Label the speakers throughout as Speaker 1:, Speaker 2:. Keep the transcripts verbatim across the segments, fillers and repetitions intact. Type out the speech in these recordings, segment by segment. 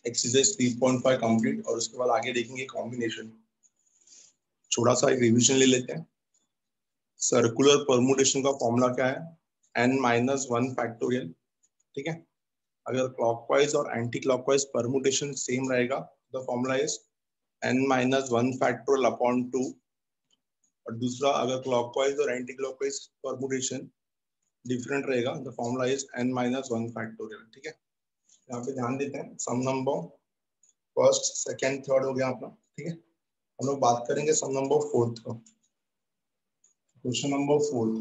Speaker 1: Exercise three point five complete, और उसके बाद आगे देखेंगे कॉम्बिनेशन। थोड़ा सा एक रिविजन ले लेते हैं। सर्कुलर परमुटेशन का फॉर्मूला क्या है? N minus one factorial. ठीक है, अगर क्लॉकवाइज और एंटी क्लॉकवाइज परमुटेशन सेम रहेगा, the formula is n minus one factorial upon two. और दूसरा, अगर क्लॉकवाइज और एंटी क्लॉकवाइज परमुटेशन डिफरेंट रहेगा, the formula is n minus one factorial. ठीक है, यहाँ पे ध्यान देते हैं। Sum number first, second, third हो गया अपना। ठीक है, हम लोग बात करेंगे सम नंबर फोर्थ का। क्वेश्चन नंबर फोर्थ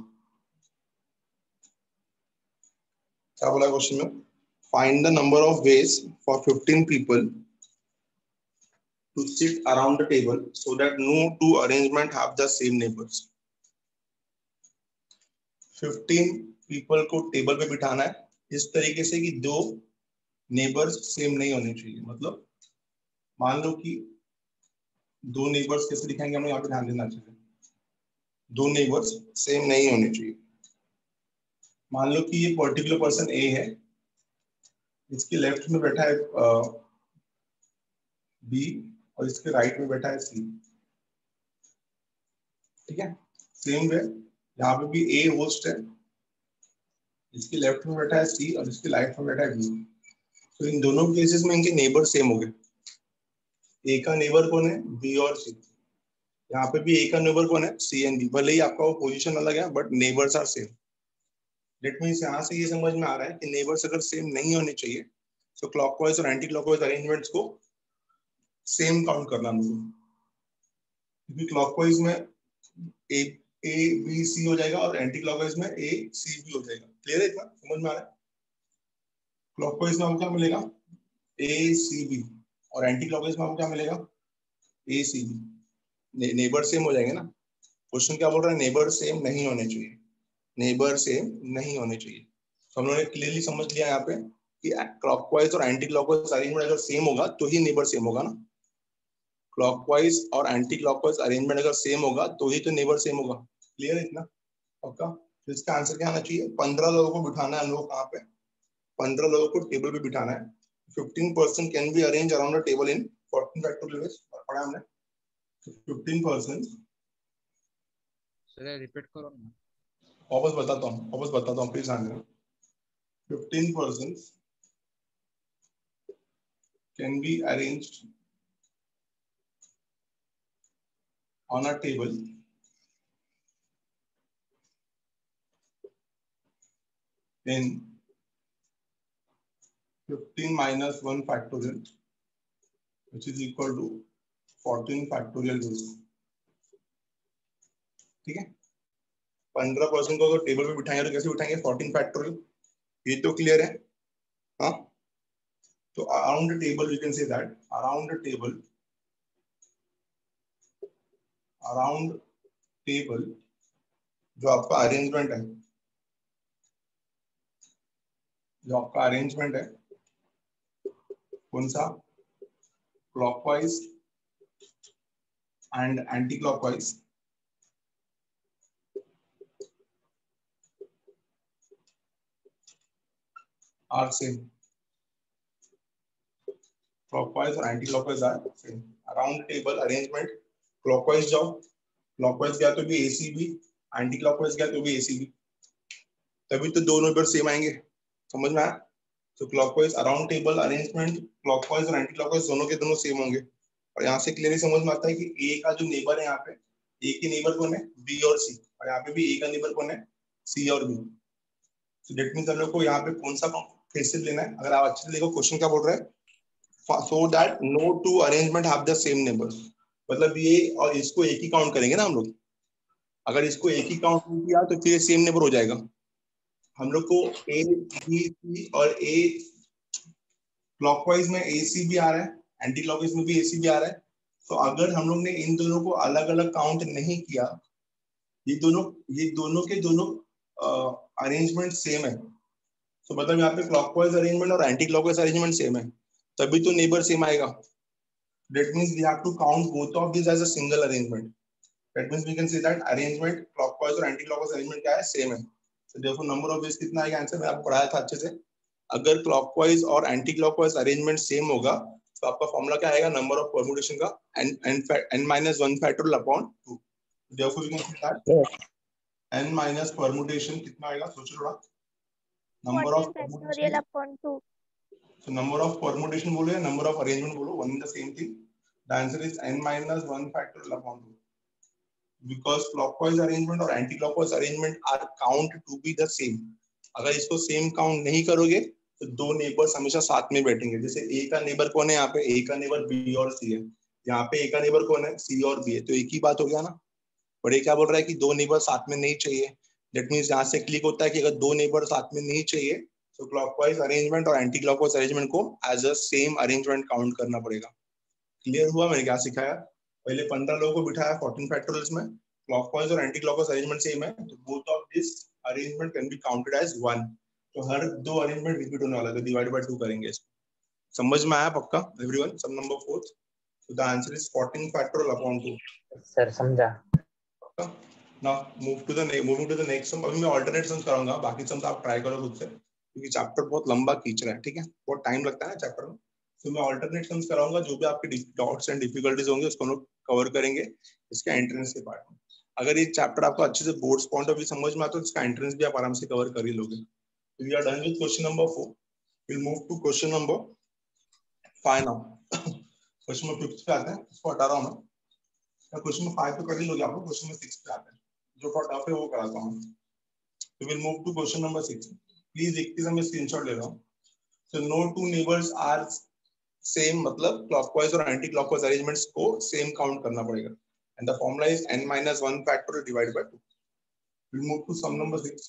Speaker 1: क्या बोला क्वेश्चन में? Find the number of ways for fifteen people to sit around the table so that no two arrangement have the same neighbors. Fifteen people को table पे बिठाना है इस तरीके से कि दो नेबर्स सेम नहीं होने चाहिए। मतलब मान लो कि दो नेबर्स कैसे दिखाएंगे, हमें यहाँ पे ध्यान देना चाहिए। दो नेबर्स सेम नहीं होने चाहिए। मान लो कि ये पर्टिकुलर पर्सन ए है, इसके लेफ्ट में बैठा है बी और इसके राइट में बैठा है सी। ठीक है, सेम वे यहाँ पे भी ए होस्ट है, इसके लेफ्ट में बैठा है सी और इसके राइट में बैठा है बी। तो इन दोनों केसेस में इनके नेबर सेम हो गए। ए का नेबर कौन है? बी और सी। यहाँ पे भी ए का नेबर कौन है? C and B. भले ही आपका वो पोजीशन अलग है but neighbours are same. Let means यहाँ से ये समझ में आ रहा है कि नेबर्स अगर सेम नहीं होने चाहिए तो क्लॉकवाइज और एंटी क्लॉकवाइज अरेंजमेंट्स को सेम काउंट करना मुझे। क्योंकि क्लॉकवाइज में ए ए बी सी हो जाएगा और एंटी क्लॉकवाइज में ए सी बी हो जाएगा। क्लियर है? इतना समझ में आ रहा है? क्लॉकवाइज में आपको क्या मिलेगा? ए सी बी, और एंटी क्लॉकवाइज में आपको क्या मिलेगा? A C B. Neighbour same हो जाएंगे ना। क्वेश्चन क्या बोल रहा है? नेबर सेम नहीं होने चाहिए। नेबर सेम नहीं होने चाहिए। तो हम लोगों ने क्लियरली समझ लिया यहाँ पे कि क्लॉकवाइज और एंटी क्लॉकवाइज अरेंजमेंट अगर सेम होगा तो ही नेबर सेम होगा ना। क्लॉकवाइज और एंटी क्लॉकवाइज अरेंजमेंट अगर सेम होगा तो ही तो नेबर सेम होगा। क्लियर है इतना? पक्का? तो इसका आंसर क्या आना चाहिए? पंद्रह लोगों को बिठाना है हम लोग कहाँ पे? पंद्रह लोगों को टेबल पे बिठाना है। Fifteen person can be arrange around the table in fourteen factorial ways. पढ़ा हमने। फिफ्टीन पर्सन,
Speaker 2: सर रिपीट करो ना।
Speaker 1: वापस बताता हूँ वापस बताता हूँ प्लीज ध्यान देना। Fifteen person can be arranged on a table in fifteen minus one factorial which is equal to fourteen factorial ways। ठीक है, पंद्रह परसेंट को अगर टेबल पे बिठाएंगे तो कैसे बिठाएंगे? Fourteen factorial. ये तो क्लियर है? हाँ, तो around the table we can say that around the table around table जो आपका अरेंजमेंट है जो आपका अरेंजमेंट है कौन सा? Clockwise and anti clockwise are same. Clockwise और anti clockwise are same. Around table arrangement clockwise जाओ, क्लॉकवाइज गया तो भी एसीबी, एंटी क्लॉकवाइज गया तो भी एसीबी, तभी तो दोनों पर सेम आएंगे। समझ में आया? तो clockwise around table arrangement clockwise और एंटी क्लॉकवाइज दोनों के दोनों सेम होंगे। और यहाँ से क्लियरली समझ में आता है कि ए का जो नेबर है यहाँ पे, ए के नेबर कौन है? बी और सी, और यहाँ पे भी ए का नेबर कौन है? सी और बी। तो दैट मींस हम लोग को यहाँ पे कौन सा फेसिस लेना है? अगर आप अच्छे से देखो क्वेश्चन क्या बोल रहा है, so that no two arrangement have the same neighbors। मतलब ये और इसको एक ही काउंट करेंगे ना हम लोग। अगर इसको एक ही काउंट किया तो फिर सेम नेबर हो जाएगा। हम लोग को ए बी सी और ए क्लॉकवाइज में ए सी भी आ रहा है, एंटी क्लॉकवाइज में भी ए सी भी आ रहा है। तो अगर हम लोग ने इन दोनों को अलग अलग काउंट नहीं किया, ये दोनों ये दोनों के दोनों अरेंजमेंट सेम है, तो मतलब यहाँ पे क्लॉकवाइज अरेंजमेंट और एंटी क्लॉकवाइज अरेंजमेंट सेम है, तभी तो नेबर सेम आएगा। That means we have to count both of these as a single arrangement. That means we can say that arrangement clockwise और anti-clockwise arrangement क्या है? Same है। So therefore number of ways कितना आएगा answer? मैं आपको पढ़ाया था अच्छे से। अगर क्लॉकवाइज और एंटी क्लॉकवाइज अरेंजमेंट सेम होगा तो आपका फॉर्मूला क्या आएगा, नंबर ऑफ परम्यूटेशन का n n n minus one factorial upon two. Therefore you can see that
Speaker 2: yes.
Speaker 1: n minus permutation कितना आएगा, सोचो थोड़ा, number of
Speaker 3: fourteen
Speaker 1: permutation.
Speaker 3: factorial upon two.
Speaker 1: So number of permutation बोलो या number of arrangement बोलो, one is the same thing. The answer is n minus one factorial upon two. Because clockwise arrangement और anti-clockwise arrangement are count to be the same. अगर इसको same count नहीं करोगे तो दो नेबर्स हमेशा साथ में बैठेंगे. जैसे ए का नेबर कौन है, यहाँ पे ए का नेबर बी और सी है, यहाँ पे ए का नेबर कौन है, सी और बी है, तो एक ही बात हो गया ना. और ये क्या बोल रहा है कि दो नेबर साथ में नहीं चाहिए. दैट मीन्स यहाँ से क्लिक होता है कि अगर दो नेबर साथ में नहीं चाहिए तो क्लॉकवाइज अरेंजमेंट और एंटी क्लॉकवाइज अरेंजमेंट को as a same arrangement count करना पड़ेगा. क्लियर हुआ मैंने क्या सिखाया? पहले पंद्रह लोगों को बिठाया फोर्टीन फैक्टोरियल्स में, क्लॉकवाइज और एंटी क्लॉकवाइज अरेंजमेंट सेम है, तो both of this arrangement can be counted as one. तो हर दो अरेंजमेंट रिपीट होने वाला है, डिवाइड बाय टू करेंगे इसको. समझ में आया पक्का everyone? Sum number fourth. So the answer is fourteen factorial upon two.
Speaker 2: Sir समझा.
Speaker 1: Now move to the moving to the next sum. अभी मैं alternate sums कराऊंगा, बाकी sums आप ट्राई करो खुद से, क्योंकि चैप्टर बहुत लंबा खींच रहा है. ठीक है, बहुत टाइम लगता है ना चैप्टर में. तो मैं alternate sums कराऊंगा, जो भी आपके डॉट्स एंड डिफिकल्टीज होंगे उसको हम लोग कवर करेंगे इसके एंट्रेंस के पार्ट में. अगर ये चैप्टर आपको अच्छे से बोर्ड्स पॉइंट ऑफ व्यू समझ में आता है तो इसका एंट्रेंस भी आप आराम से कवर कर ही लोगे. We are done with question number four. Will move to question number five now. Question number fifth पे आते हैं, इसको हटा रहा हूं मैं. क्वेश्चन नंबर फाइव तो कर ही लोगे आप लोग, क्वेश्चन नंबर सिक्स पे आते हैं, जो थोड़ा टफ है वो कराता हूं. तो will move to question number six. Please एक चीज मैं स्क्रीनशॉट ले रहा हूं. So no two neighbours are same, मतलब क्लॉकवाइज और एंटी क्लॉकवाइज अरेंजमेंट्स को सेम काउंट करना पड़ेगा. And the formula is n minus one factorial divided by two. Will move to sum number six.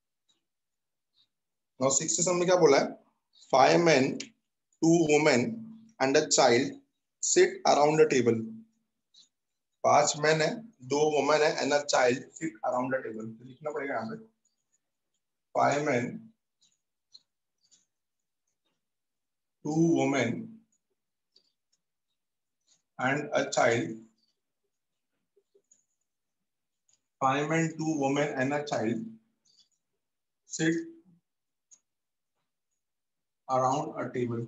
Speaker 1: Now six से sum में क्या बोला है? Five men, two women and a child sit around a table. पांच man है, दो women है and a child sit around the table. लिखना पड़ेगा यहाँ पे five man, two women and a child. Five man, two women and a child sit around a table.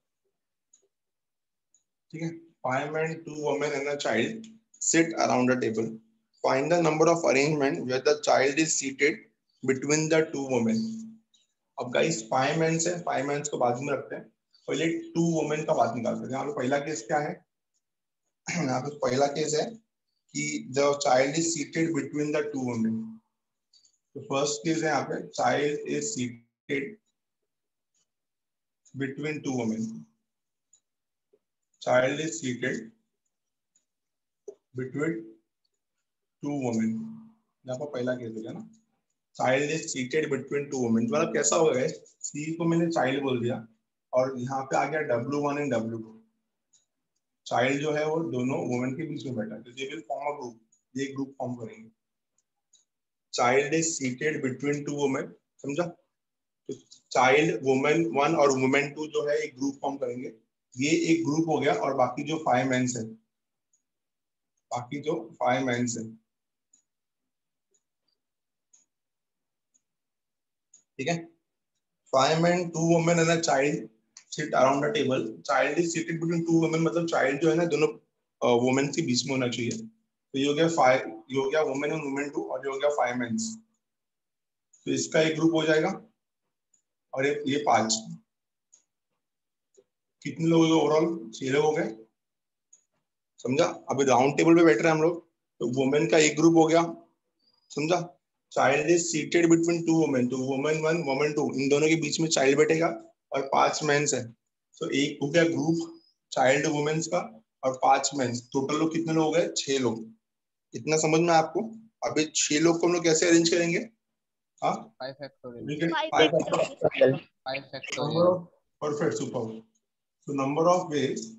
Speaker 1: ठीक है, five man, two women and a child sit around a table. Find the number of arrangement where the child is seated between the two women. अब guys five mens है, five mens को बाद में रखते हैं, पहले टू वुमेन का बात निकालते हैं. यहाँ पे पहला केस क्या है? यहाँ पे पहला केस है कि the child is seated between the two women. तो फर्स्ट केस है यहाँ पे child is seated between two women. Child is seated between two women. यहाँ पर पहला केस हो गया ना, child is seated between two women. मतलब कैसा होगा गाइस, सी को मैंने चाइल्ड बोल दिया और यहाँ पे आ गया W one and W two. Child जो है वो दोनों वुमेन के बीच में बैठा है, तो they will form a group. ये ग्रुप फॉर्म करेंगे. Child is seated between two women, समझा? तो चाइल्ड वुमेन वन और वुमेन टू जो है एक ग्रुप फॉर्म करेंगे. ये एक ग्रुप हो गया. और बाकी जो फाइव मेंस है, बाकी जो फाइव मेंस है, ठीक है, five men, two women and a child sit around the table. Child is seated between two women, मतलब child जो है ना दोनों वुमेन के बीच में होना चाहिए. तो ये हो गया फाइव, ये हो गया वुमेन और वुमेन टू, और ये हो गया फाइव मेंस. तो इसका एक ग्रुप हो जाएगा. और ये ये पांच, कितने लोग हो गए ओवरऑल? छह लोग हो गए, समझा? अभी राउंड टेबल पे बैठ रहे हैं हम लोग, तो वुमेन का एक ग्रुप हो गया, समझा? Child is seated between two women, तो वुमेन वन वुमेन टू, इन दोनों के बीच में चाइल्ड बैठेगा. और पांच मेंस है, तो एक हो गया ग्रुप चाइल्ड वुमेन्स का और पांच मेंस. टोटल लोग कितने लोग हो गए? छह लोग. इतना समझ में आपको? अभी छह लोग को हम लोग कैसे अरेंज करेंगे? हाँ,
Speaker 4: five factorial.
Speaker 3: Five factorial.
Speaker 4: five
Speaker 1: number
Speaker 4: factorial.
Speaker 1: of perfect, super. So number of ways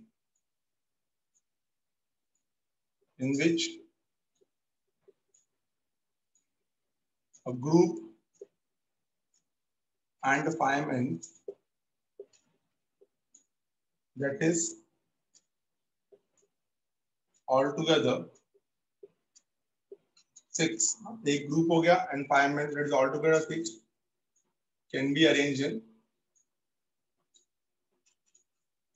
Speaker 1: in which a group and five men, that is altogether six, एक ग्रुप हो गया, and five men, that is altogether six, can be arranged in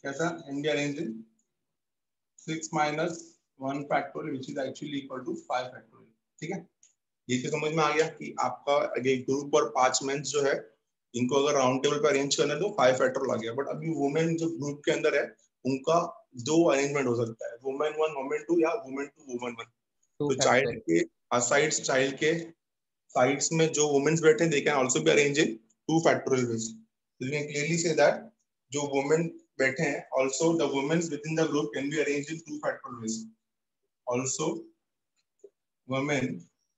Speaker 1: कैसा can be arrange in six minus one factorial which is actually equal to five factorial. ठीक है, ये तो समझ में आ गया कि आपका ग्रुप और पांच मेंस जो है इनको अगर राउंड टेबल पे अरेंज करना है तो फाइव फैक्टोरियल आ गया। बट अभी वुमेन जो ग्रुप के अंदर है उनका दो अरेंजमेंट हो सकता है, वुमेन वन वुमेन टू या वुमेन टू वुमेन वन। तो चाइल्ड के साइड्स चाइल्ड के साइड्स में जो वुमेन्स बैठे they can also be arrange in two factorial ways. So you can clearly say that जो वुमेन बैठे हैं also the women within the group can be arranged in two factorial ways. Also women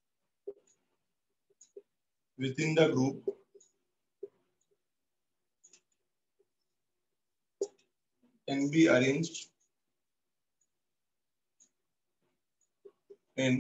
Speaker 1: within the group can be arranged in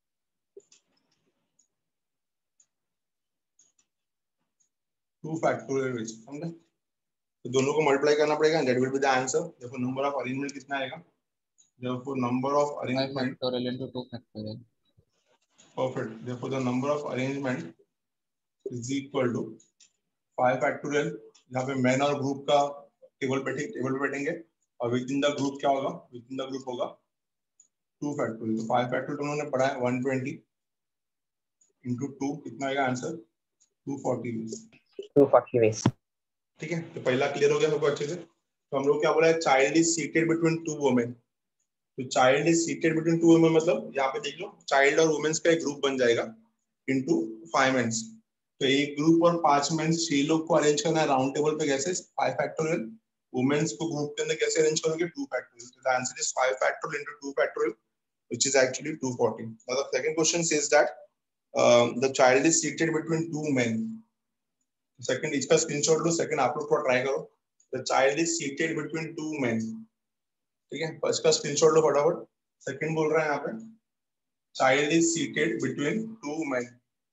Speaker 1: two factorial ways. समझे? तो दोनों को multiply करना पड़ेगा, that will be the answer. देखो number of arrangement कितना आएगा? Therefore number of arrangement
Speaker 3: five factorial into two factorial.
Speaker 1: Perfect. Therefore the number of arrangement is equal to five factorial. यहाँ पे मैन और ग्रुप का table बैठे table पे बैठेंगे और विद इन द ग्रुप क्या होगा? विद इन द ग्रुप होगा टू फैक्टोरियल। तो फाइव फैक्टोरियल तो उन्होंने पढ़ा है वन ट्वेंटी into टू कितना आएगा answer? Two forty.
Speaker 3: Two forty ways.
Speaker 1: ठीक है, तो पहला क्लियर हो गया सबको अच्छे से। तो हम लोग क्या बोला है? Child is seated between two women. तो child is seated between two women मतलब यहाँ पे देख लो चाइल्ड और वुमेन्स का एक ग्रुप बन जाएगा इनटू फाइव मेंस। तो एक ग्रुप और पांच मेंस छह लोग को अरेंज करना है राउंड टेबल पे कैसे? Five factorial. वुमेन्स को ग्रुप के अंदर कैसे अरेंज करोगे? Two factorial. तो the answer is five factorial into two factorial which is actually two forty. Now the second question says that the child is seated between two men. Second इसका screenshot लो, second आप लोग थोड़ा try करो। द child is seated between two main. ठीक है, first का स्क्रीनशॉट लो फटाफट। सेकंड बोल रहा है यहाँ पे child is seated between two men.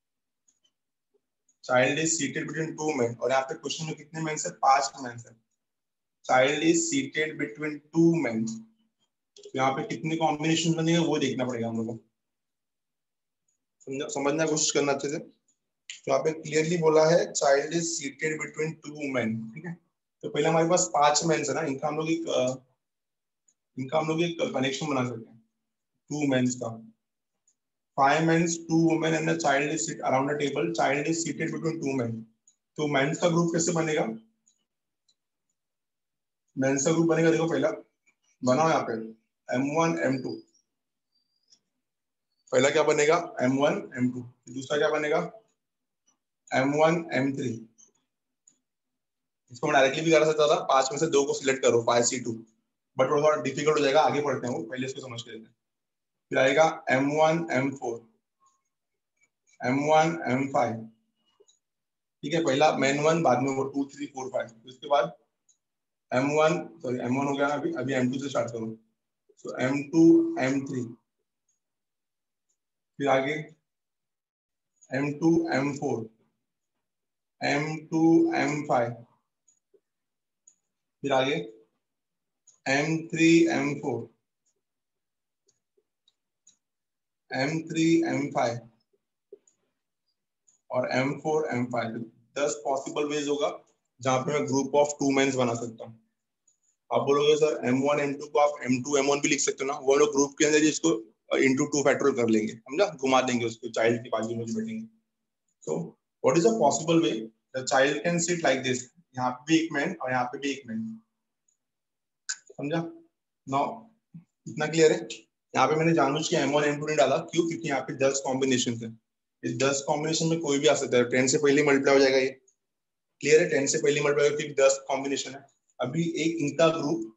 Speaker 1: Child is seated between two men और यहाँ पे क्वेश्चन में कितने मेन है? पांच मेन है। Child is seated between two men, यहाँ पे कितने कॉम्बिनेशन बनेंगे वो देखना पड़ेगा हम लोग को। समझने की कोशिश करना अच्छे से। तो यहाँ पे क्लियरली बोला है child is seated between two main. ठीक है, तो पहले हमारे पास पांच मेन है ना, इनका हम लोग एक इनका हम लोग एक कनेक्शन बना सकते हैं टू मेंस का। Five men, two women and a child is sit around a table. Child is seated between two men. तो मेंस का ग्रुप कैसे बनेगा? मेंस का ग्रुप बनेगा, देखो पहला बनाओ यहाँ पे एम वन एम टू। पहला क्या बनेगा? M one M two. दूसरा क्या बनेगा? M one M three. इसको मैं डायरेक्टली भी कर सकता था, पांच में से दो को सिलेक्ट करो फाइव सी टू, बट थोड़ा डिफिकल्ट हो जाएगा, आगे पढ़ते हैं वो, पहले इसको समझ के लेते हैं। फिर आएगा M one M four, M one M five. ठीक है, पहला मेन वन, बाद में वो टू थ्री फोर फाइव। उसके बाद M one sorry M one हो गया, अभी अभी एम टू से स्टार्ट करो। So M two M three, फिर आगे M two M four, M two M five, फिर आगे M three M four, M three M five और एम फोर एम फाइव। दस पॉसिबल वेज होगा जहां पे मैं ग्रुप ऑफ टू मेंस बना सकता हूँ। आप बोलोगे sir M one M two को आप एम टू एम वन भी लिख सकते हो ना, वो लोग ग्रुप के अंदर इसको इंटू टू फैक्टोरियल कर लेंगे, समझा? घुमा देंगे उसको, चाइल्ड के बाजू में बैठेंगे। So what is a possible way? The child can sit like this, यहाँ पे भी एक मैन और यहाँ पे भी एक मैन, समझा? नाउ इतना क्लियर है? यहाँ पे मैंने जानबूझ के एम वन एम टू नहीं डाला, क्यों? क्योंकि यहाँ पे दस कॉम्बिनेशन है। इस दस कॉम्बिनेशन में कोई भी आ सकता है, टेन से पहले मल्टीप्लाई हो जाएगा ये, क्लियर है? टेन से पहले मल्टीप्लाई होगा क्योंकि दस कॉम्बिनेशन है। अभी एक इनका ग्रुप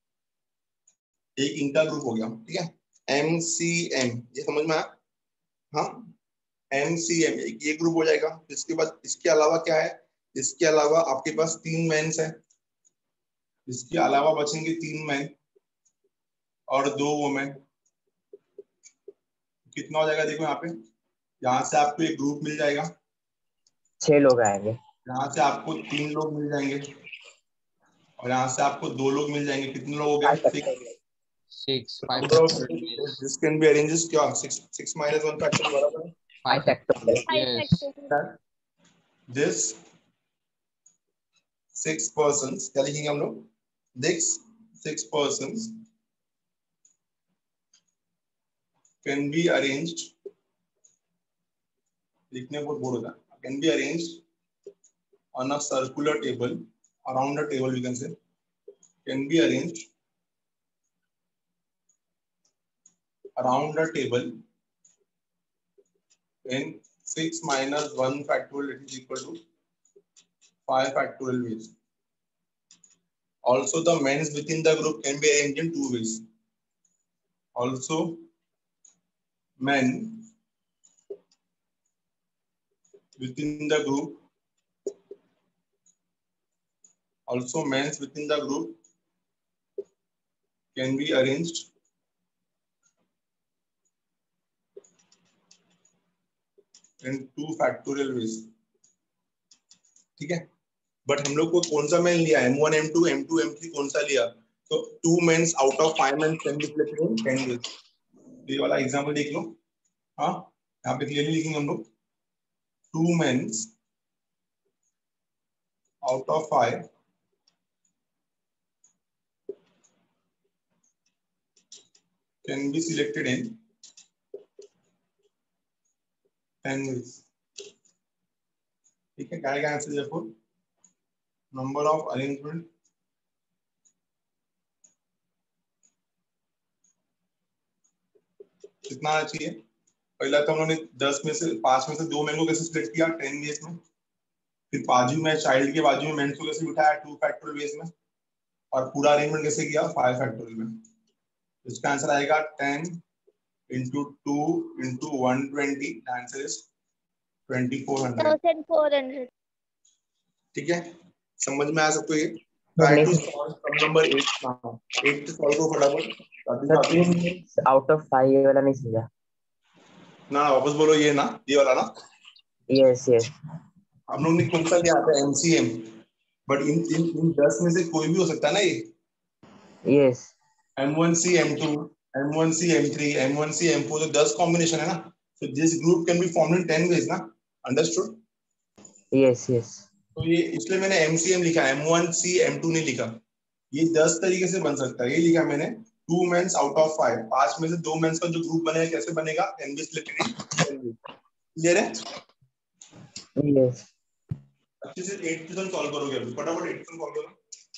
Speaker 1: एक इनका ग्रुप हो गया, ठीक है? एम सी एम, ये समझ में आया? हाँ, एम सी एम एक ये ग्रुप हो जाएगा। इसके बाद इसके अलावा क्या है? इसके अलावा आपके पास तीन मेंस है, इसके अलावा बचेंगे तीन मेन और दो वुमेन। कितना हो जाएगा? देखो यहाँ पे, यहाँ से आपको एक ग्रुप मिल जाएगा,
Speaker 3: छह लोग आएंगे। यहाँ
Speaker 1: से आपको तीन लोग मिल जाएंगे और यहाँ से आपको दो लोग मिल जाएंगे। कितने लोग हो गए?
Speaker 3: Six.
Speaker 1: Number of this can be arranged क्या? Six six minus one factor बराबर है
Speaker 3: Five factorial.
Speaker 1: Yes. This six persons क्या लिखेंगे हम लोग? Six six persons can be arranged. लिखने बहुत बोर होता है. Can be arranged on a circular table. Around the table, we can say, can be arranged around the table in six minus one factorial, it is equal to five factorial ways. Also, the men's within the group can be arranged in two ways. Also, men within the group, also men's within the group can be arranged in two factorial ways. ठीक है, but हम लोग को कौन सा men लिया, M one M two M two M three कौन सा लिया? तो two mens out of five mens can be selected in ten ways. ये वाला एग्जांपल देख लो. हाँ, यहाँ पे क्लियरली लिखेंगे हम लोग, two mens out of five can be selected in ten ways. ठीक है, क्या क्या आंसर देखो, नंबर ऑफ अरेंजमेंट कितना आना चाहिए? पहला तो हमने दस में से पांच में से दो मैन को कैसे सिलेक्ट किया, टेन वेज में. फिर बाजू में चाइल्ड के बाजू में मेन को कैसे बिठाया, टू फैक्टोरियल वेज में. और पूरा अरेंजमेंट कैसे किया, फाइव फैक्टोरियल में. इसका आंसर आएगा ten into two into one twenty. The answer is twenty-four hundred.
Speaker 2: four hundred.
Speaker 1: ठीक है, समझ में आ सकते ये. Try to solve sum number eight now. eight to solve को फटाफट.
Speaker 3: out of five ये वाला नहीं समझा.
Speaker 1: ना वापस बोलो, ये ना, ये वाला ना.
Speaker 3: Yes yes.
Speaker 1: हम लोग ने कौन सा लिया था, M C M. But in in इन दस में से कोई भी हो सकता है ना ये.
Speaker 3: Yes.
Speaker 1: M one C M two M one C M three M one C M four, तो दस कॉम्बिनेशन है ना. So this group can be formed in ten ways ना. Understood?
Speaker 3: Yes yes.
Speaker 1: तो ये इसलिए मैंने M C M लिखा, M one C M two नहीं लिखा. ये दस तरीके से बन सकता है. ये लिखा मैंने two mens out of five, पांच में से दो मेंस का जो ग्रुप बनेगा कैसे बनेगा, can be selected in ten ways. Clear है?
Speaker 3: Yes.
Speaker 1: अच्छे से एट क्वेश्चन सॉल्व करोगे अभी, फटाफट एट क्वेश्चन सॉल्व करो.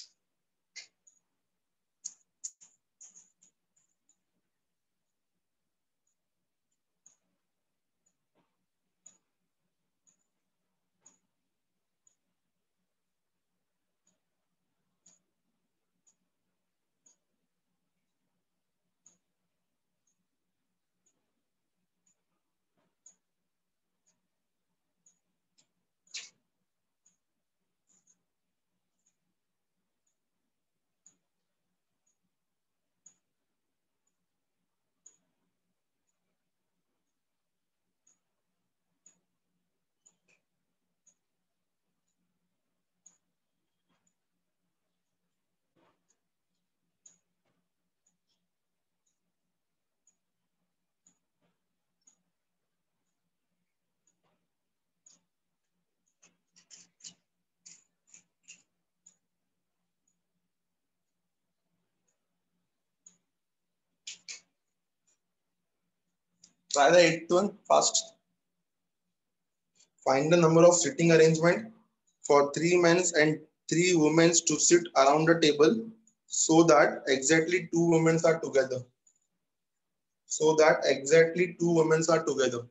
Speaker 1: Try the eighth one fast. Find the number of sitting arrangement for three men and three women to sit around the table so that exactly two women are together. So that exactly two women are together.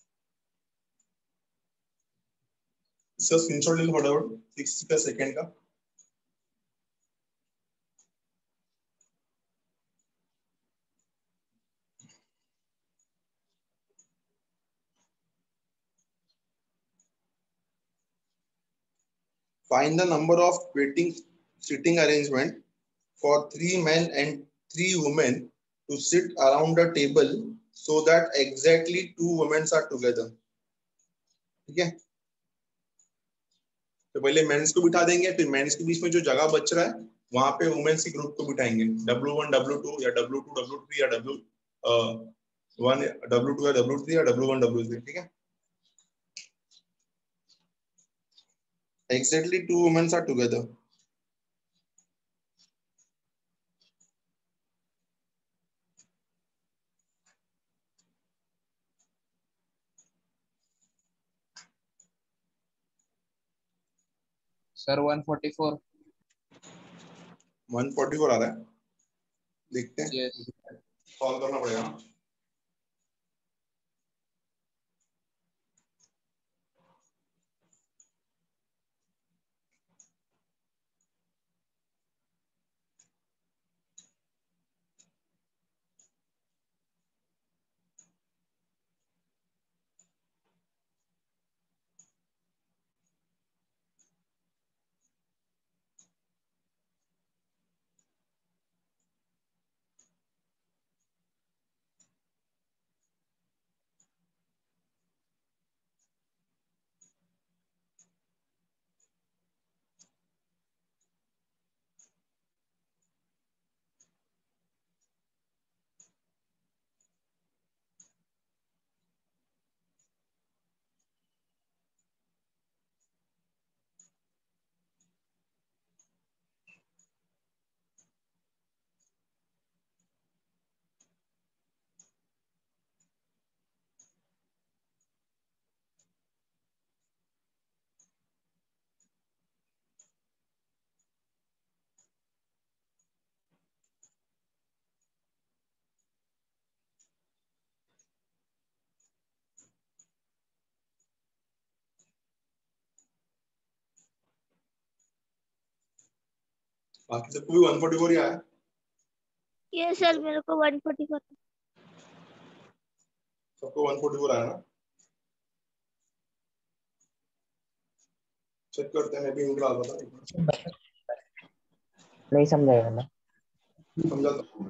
Speaker 1: इसका screenshot ले लो फटाफट, six का second का. Find the number of waiting sitting arrangement for three men and three women to sit around the table so that exactly two women are together. ठीक है, तो पहले मेंस को बिठा देंगे, फिर मेंस के बीच में जो जगह बच रहा है वहां पे वुमेन्स की ग्रुप को बिठाएंगे. डब्ल्यू वन डब्ल्यू टू या डब्ल्यू टू डब्ल्यू थ्री या डब्ल्यू वन डब्ल्यू टू या डब्ल्यू थ्री या डब्ल्यू वन डब्ल्यू थ्री. ठीक है, exactly two women are together.
Speaker 2: Sir one forty four.
Speaker 1: One forty four आ रहा है, देखते हैं,
Speaker 2: यस।
Speaker 1: सॉल्व करना पड़ेगा। बाकी सबको भी वन फोर्टी फोर ही आया।
Speaker 4: ये सर मेरे को वन फोर्टी फोर।
Speaker 1: सबको वन फोर्टी फोर आया ना? चेक करते हैं, मैं भी निकाल रहा था।
Speaker 3: नहीं समझाएगा ना?
Speaker 1: समझा तो।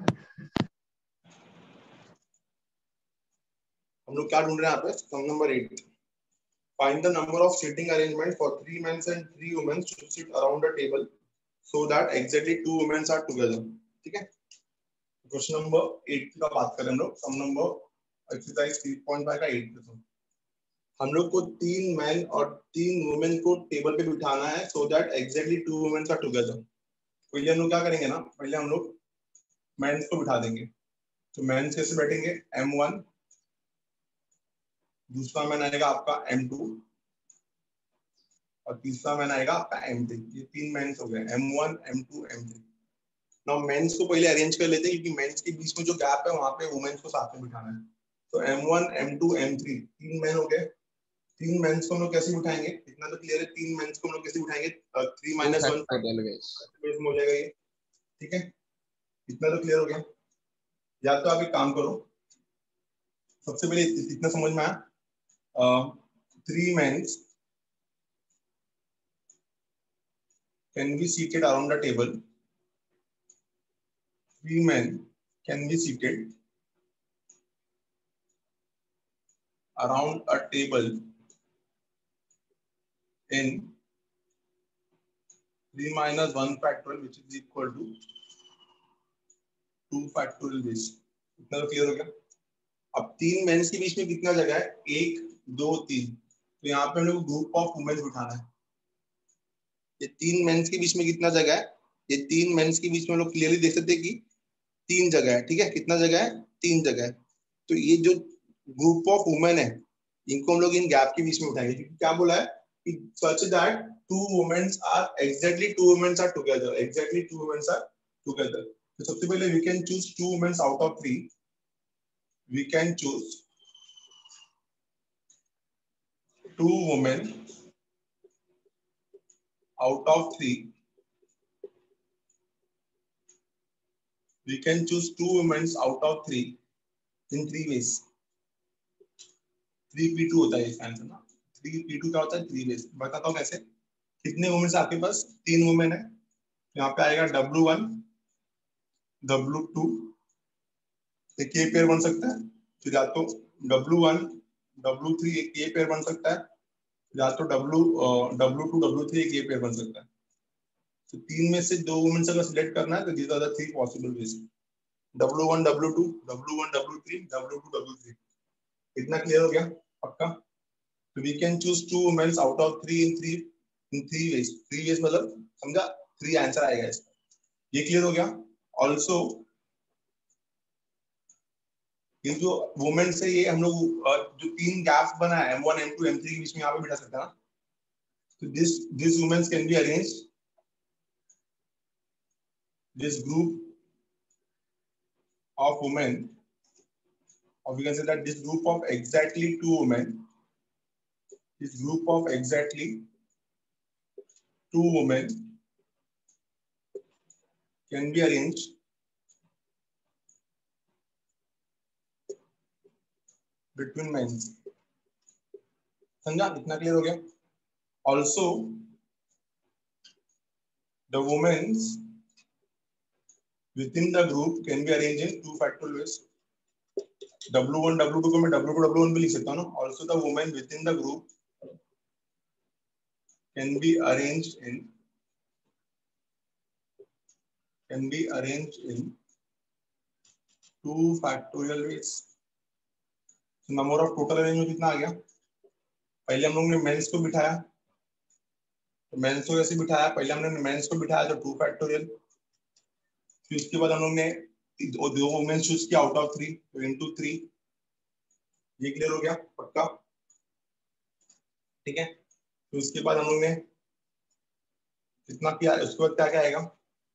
Speaker 1: हम लोग क्या ढूंढ रहे हैं यहाँ पे? Sum number eight. Find the number of seating arrangement for three men and three women to sit around a table so that exactly two women are together. ठीक है? क्वेश्चन नंबर एट का बात करें हम लोग। Sum number exercise three point five का eight question. हम लोग को तीन मैन और तीन वुमेन को टेबल पे बिठाना है so that exactly two women are together. पहले हम लोग क्या करेंगे ना, पहले हम लोग मैन को बिठा देंगे। तो मैन कैसे बैठेंगे? एम वन, दूसरा मैन आएगा आपका एम टू और तीसरा मैन आएगा आपका एम थ्री। ये तीन मैन हो गए, M one, M two, M three. Now mens को पहले अरेंज कर लेते हैं क्योंकि मेंस के बीच में जो गैप है वहां पे वुमेन्स को साथ में बिठाना है। तो M one, M two, M three, तीन मैन हो गए। तीन मेंस को हम लोग कैसे बिठाएंगे? इतना तो क्लियर है। तीन मेंस को हम लोग कैसे बिठाएंगे? थ्री माइनस वन हो जाएगा ये। ठीक है, इतना तो क्लियर हो गया। या तो आप एक काम करो, सबसे पहले इतना समझ में आया, three mens can be seated around a table. Three men can be seated around a table in three minus one factorial, which is equal to two factorial base. इतना तो क्लियर हो गया। अब तीन मेंस के बीच में कितना जगह है? एक, दो, तीन। तो यहाँ पे हम लोग ग्रुप ऑफ वुमेन्स बिठाना है। ये तीन मेंस के बीच में कितना जगह है? ये तीन मेंस के बीच में हम लोग क्लियरली देख सकते हैं कि तीन जगह है। ठीक है, कितना जगह है? तीन जगह है। तो ये जो ग्रुप ऑफ वुमेन है इनको हम लोग इन गैप के बीच में उठाएंगे क्योंकि क्या बोला है कि such that two womens are exactly two womens are together, exactly two womens are together. तो सबसे पहले we can choose two womens out of three. We can choose two women out of three. We can choose two women out of three in three ways. Three P two होता है इसका answer ना। Three P to क्या होता है? Three ways. बताता हूँ कैसे। कितने वुमेन आपके पास? तीन वुमेन है। यहाँ पे आएगा डब्ल्यू वन, डब्ल्यू टू, एक ये पेयर बन सकता है। फिर या तो डब्ल्यू वन, डब्ल्यू थ्री, एक ये पेयर बन सकता है। या तो W W two, W three, एक ये पेयर बन सकता है। तो तीन में से दो वुमेन अगर सिलेक्ट करना है तो these are the three possible ways. W one, W two, W one, W three, W two, W three. इतना क्लियर हो गया पक्का? तो we can choose two women out of three in three in three ways. Three ways मतलब समझा? Three answer आएगा इसका। ये क्लियर हो गया? ऑल्सो ये जो वुमेन से ये हम लोग जो तीन गैप्स बना है M one, M two, M three के बीच में यहाँ पे बिठा सकते हैं ना। So this these women can be arranged. This group of women, or we can say that this group of exactly two women, this group of exactly two women can be arranged between men. समझा? इतना clear हो गया? Also, the women within the group can be arranged in two factorial ways. W one, W two को मैं W two, W one भी लिख सकता हूँ ना? Also, the women within the group can be arranged in can be arranged in two factorial ways. Number of total arrangement कितना आ गया? पहले हम लोग ने मेंस को बिठाया, तो मेंस को कैसे बिठाया? पहले हमने मेंस को बिठाया तो टू फैक्टोरियल, फिर उसके बाद हम लोग ने दो वुमेन चूज किया आउट ऑफ थ्री, तो इनटू थ्री। ये क्लियर हो गया? पक्का? ठीक है। फिर उसके बाद हम लोग ने कितना किया? उसके बाद क्या क्या आएगा?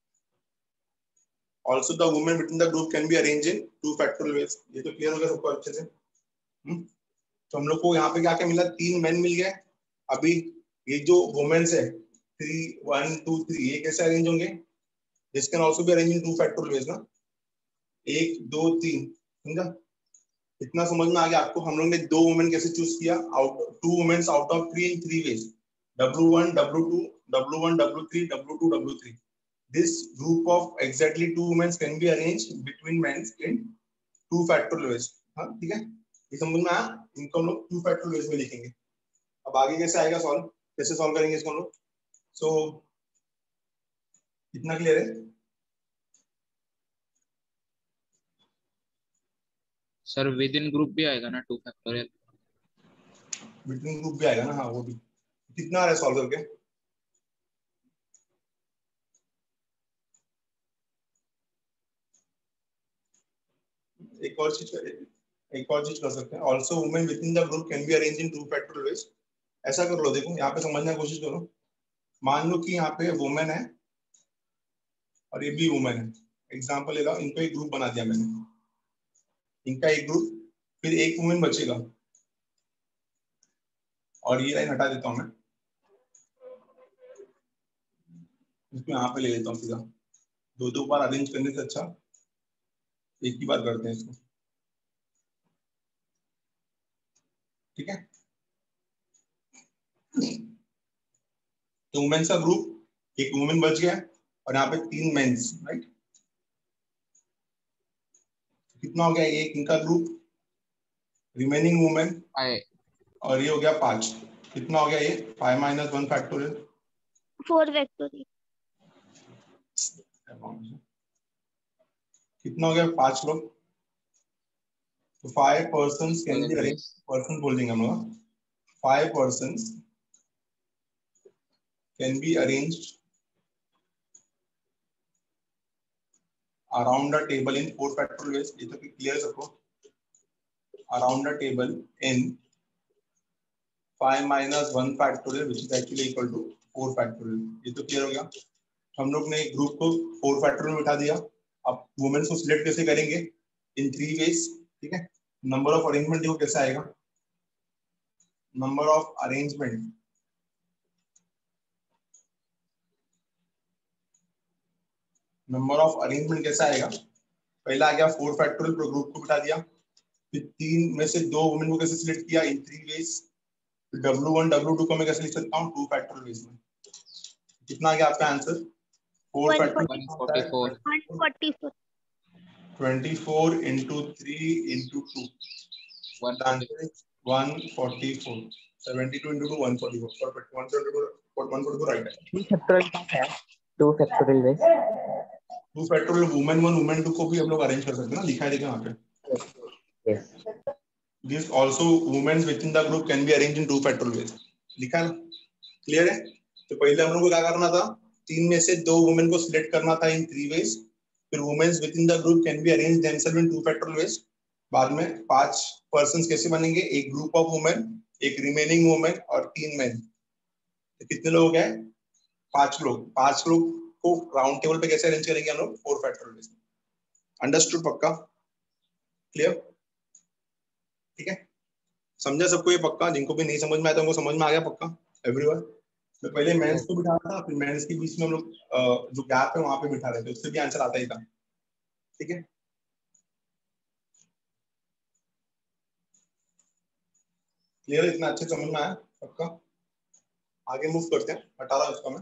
Speaker 1: Also the women within the group can be arranged in two factorial ways. ये तो क्लियर हो गया सबको अच्छे से? हम्म तो हम लोग को यहाँ पे क्या क्या मिला? तीन मेन मिल गए। अभी ये जो वुमेन्स है थ्री वन टू थ्री, ये कैसे अरेंज होंगे? This can also be arrange in two factorial ways ना, एक दो तीन। समझा? इतना समझ में आ गया आपको? हम लोग ने दो वुमेन कैसे चूज किया? Out two womens out of three in three ways, W one W two W one W three W two W three. This group of exactly two women can be arranged between men in two factorial ways. हाँ ठीक है, ये समझ में आया? इनको हम लोग two factorial ways में लिखेंगे। अब आगे कैसे आएगा सॉल्व? कैसे सॉल्व करेंगे इसको हम लोग? सो इतना क्लियर है?
Speaker 2: सर विद इन ग्रुप भी आएगा ना two factorial?
Speaker 1: Within group भी आएगा ना, हाँ वो भी। कितना आ रहा है सॉल्व करके? एक और चीज एक और चीज कर सकते हैं। Also women within the group can be arrange in two factorial ways. ऐसा कर लो, देखो यहाँ पे समझने की कोशिश करो। मान लो कि यहाँ पे वुमेन है और ये भी वुमेन है, एग्जांपल ले लो, इनको एक ग्रुप बना दिया मैंने, इनका एक ग्रुप, फिर एक वुमेन बचेगा और ये लाइन हटा देता हूं मैं, इसको यहाँ पे ले लेता हूँ सीधा। दो दो बार अरेंज करने से अच्छा एक ही बार करते हैं इसको, ठीक है? तो वुमेन्स का ग्रुप, एक वुमेन बच गया और यहाँ पे तीन मेंस, राइट? कितना हो गया? एक इनका ग्रुप, रिमेनिंग वुमेन, और ये हो गया पांच। कितना हो गया ये? Five minus one factorial,
Speaker 4: four factorial.
Speaker 1: कितना हो गया? पांच लोग। तो five persons can be arrange, person बोल देंगे हम लोग, five persons can be arranged around the table in four factorial ways. ये तो क्लियर है सबको? around the table in five minus one factorial which is actually equal to four factorial. ये तो क्लियर हो गया? हम लोग ने ग्रुप को फोर फैक्टोरियल में उठा दिया। अब वुमेन्स को सिलेक्ट कैसे करेंगे? इन थ्री वेज, ठीक है? नंबर ऑफ अरेंजमेंट देखो कैसा आएगा? Number of arrangement number of arrangement कैसा आएगा? पहला आ गया फोर फैक्टोरियल, ग्रुप को बिठा दिया, फिर तीन में से दो वुमेन को कैसे सिलेक्ट किया? In three ways. W one W two को मैं कैसे लिख सकता हूँ? टू फैक्टोरियल वेज में। कितना आ गया आपका answer? Four factorial, twenty four into three into two, one forty four, seventy two into two, one forty four, perfect. One forty four, one forty four right है।
Speaker 3: टू फैक्टोरियल क्या है? Two factorial ways,
Speaker 1: two factorial women one women two को भी हम लोग arrange कर सकते हैं ना, लिखा है देखो यहाँ पे।
Speaker 3: Yes.
Speaker 1: This also women within the group can be arranged in two factorial ways. लिखा है? क्लियर है? तो पहले हम लोग को क्या करना था? तीन में से दो वुमेन को सिलेक्ट करना था इन थ्री वेज, फिर womens within the group can be arrange themself in two factorial ways. बाद में पांच पर्संस कैसे बनेंगे? एक ग्रुप ऑफ वुमेन, एक रिमेनिंग वुमेन और तीन मेन। तो कितने लोग हैं? पांच लोग। पांच लोग को राउंड टेबल पे कैसे अरेंज करेंगे हम लोग? Four factorial ways. अंडरस्टूड? पक्का? क्लियर? ठीक है, समझा सबको ये पक्का? जिनको भी नहीं समझ में आया तो उनको समझ में आ गया पक्का? एवरीवन? तो पहले मेंस को बिठा था, फिर मेंस के बीच में हम लोग जो गैप है वहां पे बिठा रहे थे, उससे भी आंसर आता ही था। ठीक है, क्लियर? इतना अच्छे समझ में आया पक्का? आगे मूव करते हैं, हटा रहा इसका मैं।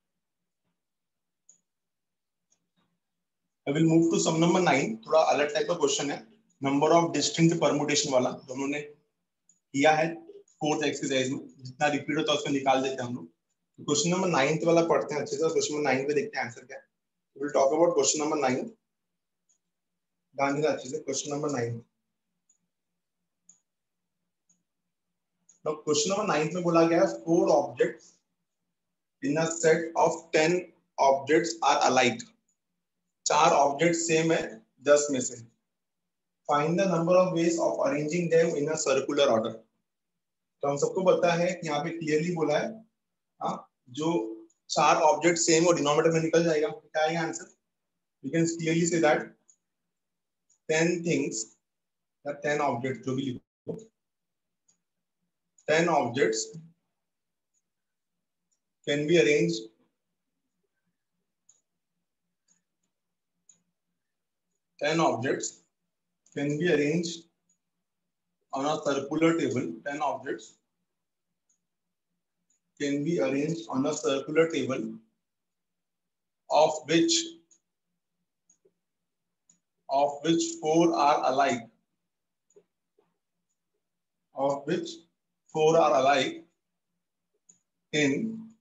Speaker 1: I will move to sum number nine. थोड़ा अलग टाइप का क्वेश्चन है, नंबर ऑफ डिस्टिंक्ट परमुटेशन वाला, जो हमने किया है फोर्थ एक्सरसाइज में। जितना रिपीट होता है उसमें निकाल देते हैं हम लोग। क्वेश्चन नंबर नाइन वाला पढ़ते हैं अच्छे से। क्वेश्चन नंबर नाइन पे देखते हैं आंसर क्या है। Will talk about question number nine. ध्यान देना अच्छे से, question number nine. Question number nine में बोला गया है four objects in a set of ten objects are alike. चार ऑब्जेक्ट सेम है दस में से। Find the number of ways of arranging them in a circular order. तो हम सबको पता है कि यहाँ पे क्लियरली बोला है, हाँ, जो चार ऑब्जेक्ट सेम और डिनोमिनेटर में निकल जाएगा, क्या आएगा answer? You can clearly say that ten things या टेन ऑब्जेक्ट, जो भी लिखो, ten objects can be arranged ten objects can be arranged on a circular table. ten objects can be arranged on a circular table of which of which four are alike. Of which four are alike in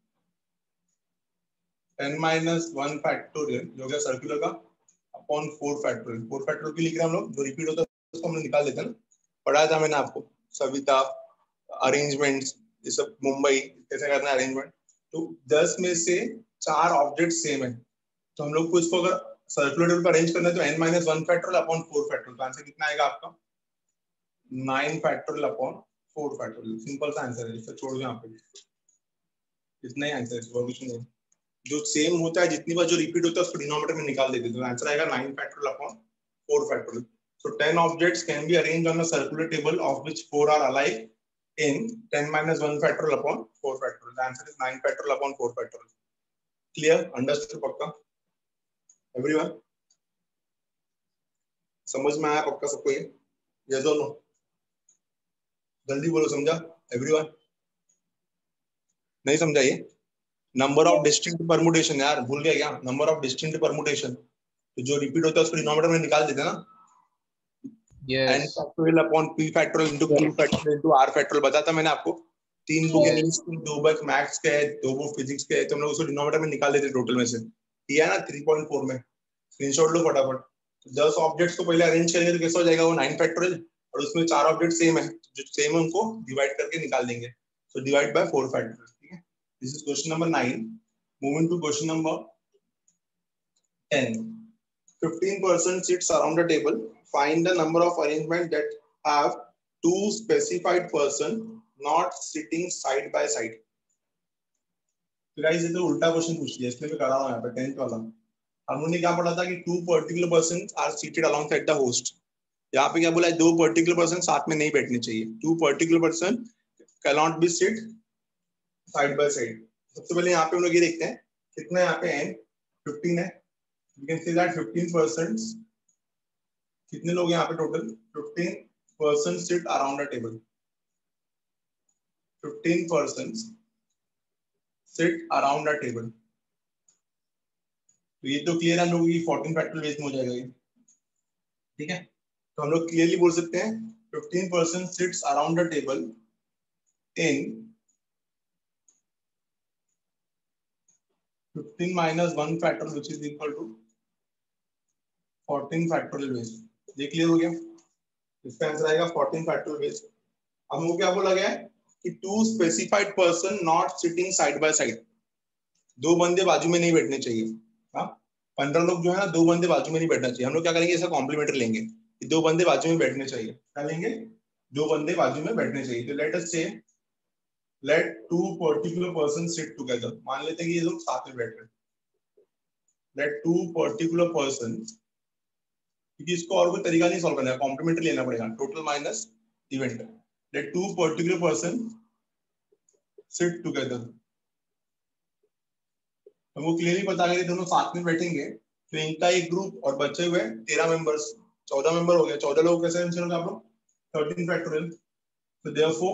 Speaker 1: ten minus one factorial, जो क्या circular का, upon four factorial. Four factorial की लिख रहे हैं हम लोग, जो रिपीट होता है उसको हम लोग निकाल देते हैं ना। पढ़ाया था मैंने आपको, सविता, अरेंजमेंट्स, ये सब, मुंबई, कैसे करना है अरेंजमेंट। तो दस में से चार ऑब्जेक्ट सेम है, तो हम लोग को इसको अगर सर्कुलर टेबल पर अरेंज करना है तो n minus one factorial upon four factorial. तो आंसर कितना आएगा आपका? Nine factorial upon four factorial. Simple सा आंसर है, इसे छोड़ दो यहाँ पे, इतना ही आंसर है, कुछ नहीं। जो सेम होता है, जितनी बार जो रिपीट होता है उसको डिनोमिनेटर में निकाल देते हैं, तो आंसर आएगा nine factorial upon four factorial. So ten objects can be arranged on a circular table of which four are alike in ten minus one factorial upon four factorial. The answer is nine factorial upon four factorial. Clear? Understood? पक्का? Everyone? समझ में आया पक्का सबको ये? Yes or no? जल्दी बोलो, समझा? Everyone? नहीं समझा ये? नंबर ऑफ डिस्टिंक्ट परमुटेशन, यार भूल गया क्या? नंबर ऑफ डिस्टिंक्ट परमुटेशन, तो जो रिपीट होता है उसको डिनोमिनेटर में निकाल देते हैं ना।
Speaker 2: yes.
Speaker 1: n factorial upon p factorial into q factorial into r factorial बताता मैंने आपको। तीन बुक इंग्लिश की, दो बुक मैथ्स के है, दो बुक फिजिक्स के है, तो हम लोग उसको डिनोमिनेटर में निकाल देते टोटल में से। किया ना थ्री पॉइंट फोर में, स्क्रीनशॉट लो फटाफट। दस ऑब्जेक्ट्स को पहले अरेंज करेंगे तो कैसा हो जाएगा वो? नाइन फैक्टोरियल, और उसमें चार ऑब्जेक्ट सेम है, जो सेम है उनको डिवाइड करके निकाल देंगे, so divide by four factorial. ठीक है, this is question number nine. Moving to question number ten. fifteen persons sits around the table. Find the number of arrangement that have two specified person not sitting side by side. तो guys ये तो उल्टा question पूछ लिया, इसलिए मैं कर रहा हूं यहाँ पे टेंथ वाला। हमने क्या पढ़ा था कि two particular persons are seated alongside the host। यहाँ पे क्या बोला है? दो पर्टिकुलर पर्सन साथ में नहीं बैठने चाहिए। two particular person cannot be sit side by side। सबसे पहले यहाँ पे हम लोग ये देखते हैं कितना यहाँ पे n fifteen है। You can see that fifteen persons, कितने लोग यहाँ पे total? fifteen persons sit around the table. fifteen persons sit around the table. तो ये तो क्लियर है हम लोग की fourteen फैक्टोरियल बेस में हो जाएगा ये। ठीक है, तो हम लोग क्लियरली बोल सकते हैं fifteen persons sits around the table in fifteen minus one factorial which is equal to fourteen factorial ways. ये क्लियर हो गया? इसका आंसर आएगा fourteen फैक्टोरियल बेस। हमको क्या बोला गया है कि two specified person not sitting side by side. दो बंदे बाजू में नहीं बैठने चाहिए। हाँ, पंद्रह लोग जो है ना, दो बंदे बाजू में नहीं बैठना चाहिए। हम लोग क्या करेंगे, इसका कॉम्प्लीमेंट्री लेंगे, दो बंदे बाजू में बैठने चाहिए। क्या लेंगे? दो बंदे बाजू में बैठने चाहिए। तो लेट अस से let two particular person sit together, मान लेते हैं कि ये लोग साथ में बैठ रहे हैं, लेट टू पर्टिकुलर पर्सन, क्योंकि इसको और कोई तरीका नहीं सॉल्व करना है, कॉम्प्लीमेंट्री लेना पड़ेगा, total minus event, let two particular person sit together. हमको क्लियरली पता है दोनों साथ में बैठेंगे तो इनका एक ग्रुप और बचे हुए तेरह मेंबर्स, चौदह मेंबर हो गए, चौदह लोग कैसे आंसर होगा आप लोग, थर्टीन फैक्टोरियल। तो therefore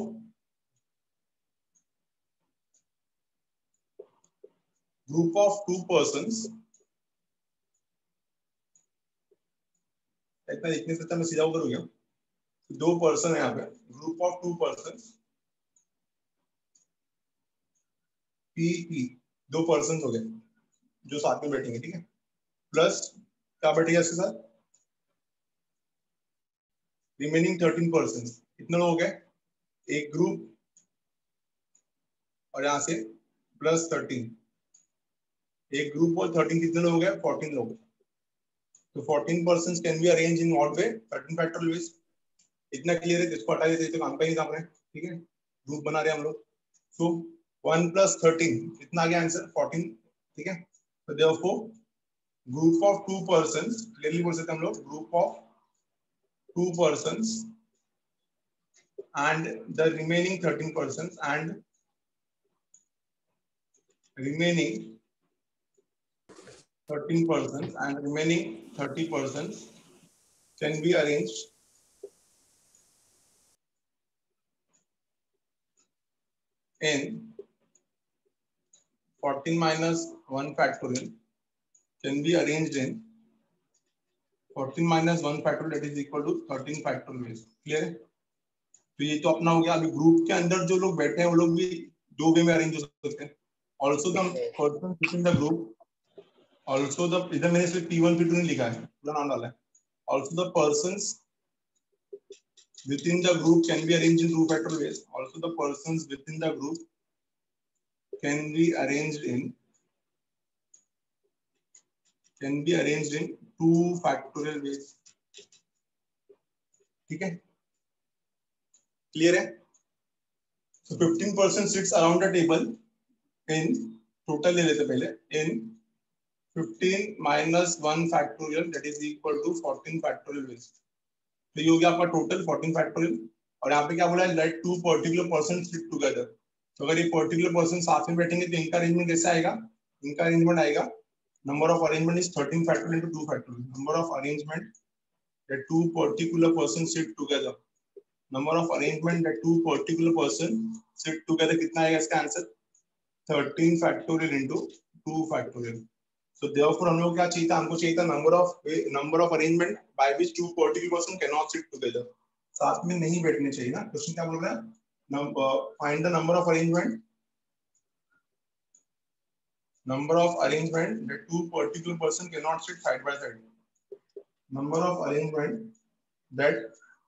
Speaker 1: group of two persons, इतना लिखने से मैं सीधा उधर हो गया, दो पर्सन है यहाँ पे, group of two persons, P P दो पर्सन हो गए जो साथ में बैठेंगे, ठीक है, प्लस क्या बैठेगा इसके साथ, रिमेनिंग थर्टीन पर्सन, कितने लोग हो गए, एक ग्रुप और यहाँ से प्लस थर्टीन, एक ग्रुप और थर्टीन, कितने लोग हो गए, फोर्टीन लोग। तो fourteen person can be arrange in what way, thirteen factorial ways. इतना क्लियर है, जिसको हटा देते तो काम का ही काम है, ठीक है, ग्रुप बना रहे हम लोग। सो वन प्लस थर्टीन कितना आ गया आंसर, फोर्टीन, ठीक है। तो therefore group of two persons, clearly बोल सकते हैं हम लोग, group of two persons and the remaining thirteen persons and remaining thirteen persons and remaining thirty persons can be arranged in fourteen minus one factorial can be arranged in fourteen minus one factorial, that is equal to thirteen factorial. Clear है? तो ये तो अपना हो गया। अभी group के अंदर जो लोग बैठे हैं वो लोग भी दो वे में अरेंज हो सकते हैं। Also the person within the group, also the, इधर मैंने सिर्फ पी वन पी टू नहीं लिखा है, पूरा नाम डाला है। Also the persons within the group can be arranged in two factorial ways. Also the persons within the group can be arranged in can be arranged in two factorial ways. ठीक है, clear है? So fifteen percent sits around the table in total ले लेते पहले, in fifteen minus one factorial, that is equal to fourteen factorial ways. तो ये हो गया आपका टोटल फोर्टीन फैक्टोरियल। और यहाँ पे क्या बोला है, let two particular person sit together. तो अगर ये पर्टिकुलर पर्सन साथ में बैठेंगे तो इनका अरेंजमेंट कैसा आएगा, इनका अरेंजमेंट आएगा, number of arrangement is thirteen factorial into two factorial, number of arrangement that two particular person sit together, number of arrangement that two particular person sit together, कितना आएगा इसका answer, thirteen factorial into two factorial. So therefore हम लोग क्या चाहिए था, हमको चाहिए था number of number of arrangement by which two particular person can not sit together, साथ में नहीं बैठने चाहिए ना। क्वेश्चन क्या बोल रहा है, number find the number of arrangement, number of arrangement that two particular person can not sit side by side, number of arrangement that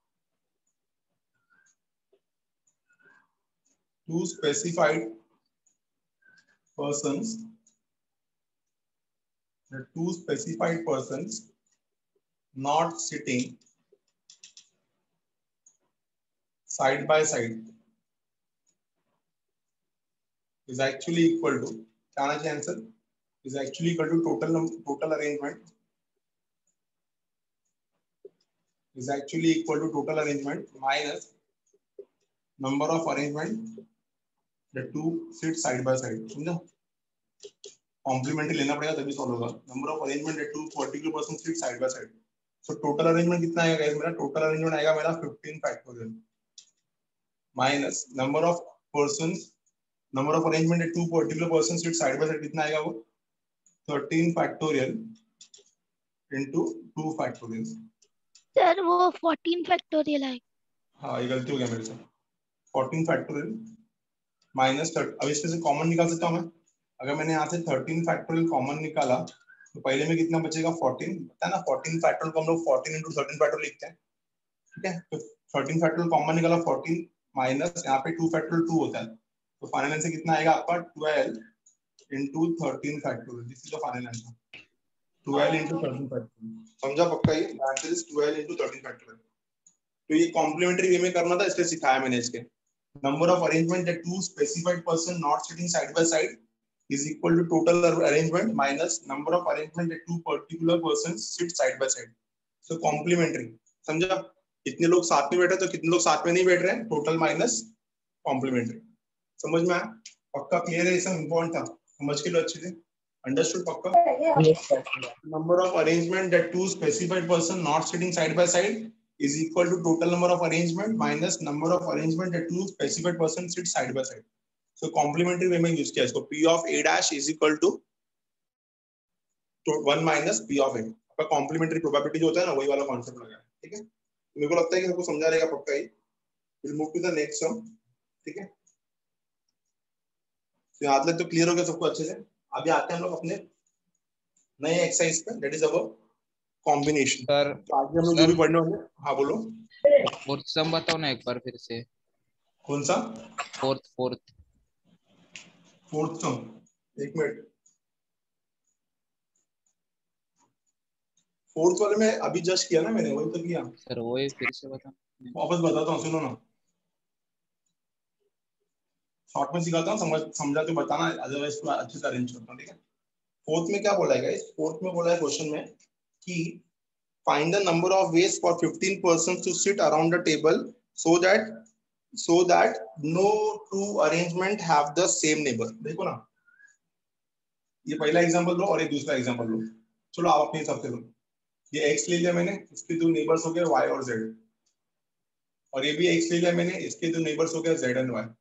Speaker 1: two specified persons, the two specified persons not sitting side by side is actually equal to, क्या आना चाहिए answer, is actually equal to total total arrangement is actually equal to total arrangement minus number of arrangement the two sit side by side। समझो, complementary लेना पड़ेगा तभी solve होगा। Number of arrangement that two particular person sit side by side. So total arrangement कितना आएगा guys, मेरा total arrangement आएगा मेरा fifteen factorial minus number of persons, number of arrangement that two particular person sit side by side, कितना आएगा वो, thirteen factorial into two factorial.
Speaker 4: Sir वो fourteen factorial है।
Speaker 1: हाँ ये गलती हो गया मेरे से, फोर्टीन फैक्टोरियल माइनस थर्टी। अब इसमें से कॉमन निकाल सकता हूँ मैं, अगर मैंने यहाँ से थर्टीन फैक्टोरियल कॉमन निकाला तो पहले में कितना बचेगा, फोर्टीन, पता है ना, फोर्टीन फैक्टोरियल को हम लोग फोर्टीन इनटू थर्टीन फैक्टोरियल लिखते हैं, ठीक है। तो थर्टीन फैक्टोरियल कॉमन निकाला, फोर्टीन माइनस यहाँ पे टू फैक्टोरियल टू होता है, तो फाइनल आंसर कितना आएगा आपका, twelve into thirteen factorial. This is the final answer, twelve into thirteen factorial. समझा पक्का, ये answer is twelve into thirteen factorial. तो ये कॉम्प्लीमेंट्री वे में करना था, इसलिए सिखाया मैंने इसके, number of arrangement that two specified person not sitting side by side is equal to total arrangement minus number of arrangement that two particular persons sit side by side. So complementary. समझा? कितने लोग साथ में बैठे तो कितने लोग साथ में नहीं बैठ रहे हैं, टोटल माइनस कॉम्प्लीमेंट्री. समझ में आया? पक्का क्लियर है? ये सब इम्पोर्टेंट था, समझ के लो अच्छे से. अंडरस्टूड पक्का?
Speaker 3: Yes, sir.
Speaker 1: Number of arrangement that two specified person not sitting side by side is equal to total number of arrangement minus number of arrangement that two specified person sit side by side. So complementary way में use किया इसको. P of A dash is equal to one minus P of A. आपका complementary probability जो होता है ना, वही वाला कॉन्सेप्ट लगा है. ठीक है, मेरे को लगता है कि सबको समझा रहेगा पक्का ही. We'll move to the next sum. ठीक है, तो याद ले तो क्लियर हो गया सबको अच्छे से. अभी आते हैं हम लोग अपने नए एक्सरसाइज पे, that is our combination.
Speaker 2: Sir
Speaker 1: तो आज हम लोग जो भी पढ़ने वाले. हाँ बोलो.
Speaker 2: फोर्थ सम बताओ ना एक बार फिर से.
Speaker 1: कौन सा?
Speaker 2: Fourth fourth
Speaker 1: fourth sum. एक मिनट. फोर्थ वाले में अभी जस्ट किया ना मैंने, वही तो किया.
Speaker 2: सर वही फिर से बता.
Speaker 1: वापस बताता हूँ, सुनो ना. शॉर्ट में सिखाता हूँ, समझ समझा तो बताना, अदरवाइज पूरा अच्छे से अरेंज करता हूँ. ठीक है, फोर्थ में क्या बोला है गाइस? फोर्थ में बोला है क्वेश्चन में कि find the number of ways for fifteen persons to sit around the table so that so that no two arrangement have the same neighbor. देखो ना, ये पहला एग्जांपल लो और ये दूसरा एग्जांपल लो. चलो आप अपने हिसाब से लो. ये x ले लिया मैंने, इसके दो नेबर्स हो गए y और z, और ये भी x ले लिया मैंने, इसके दो नेबर्स हो गए z एंड y.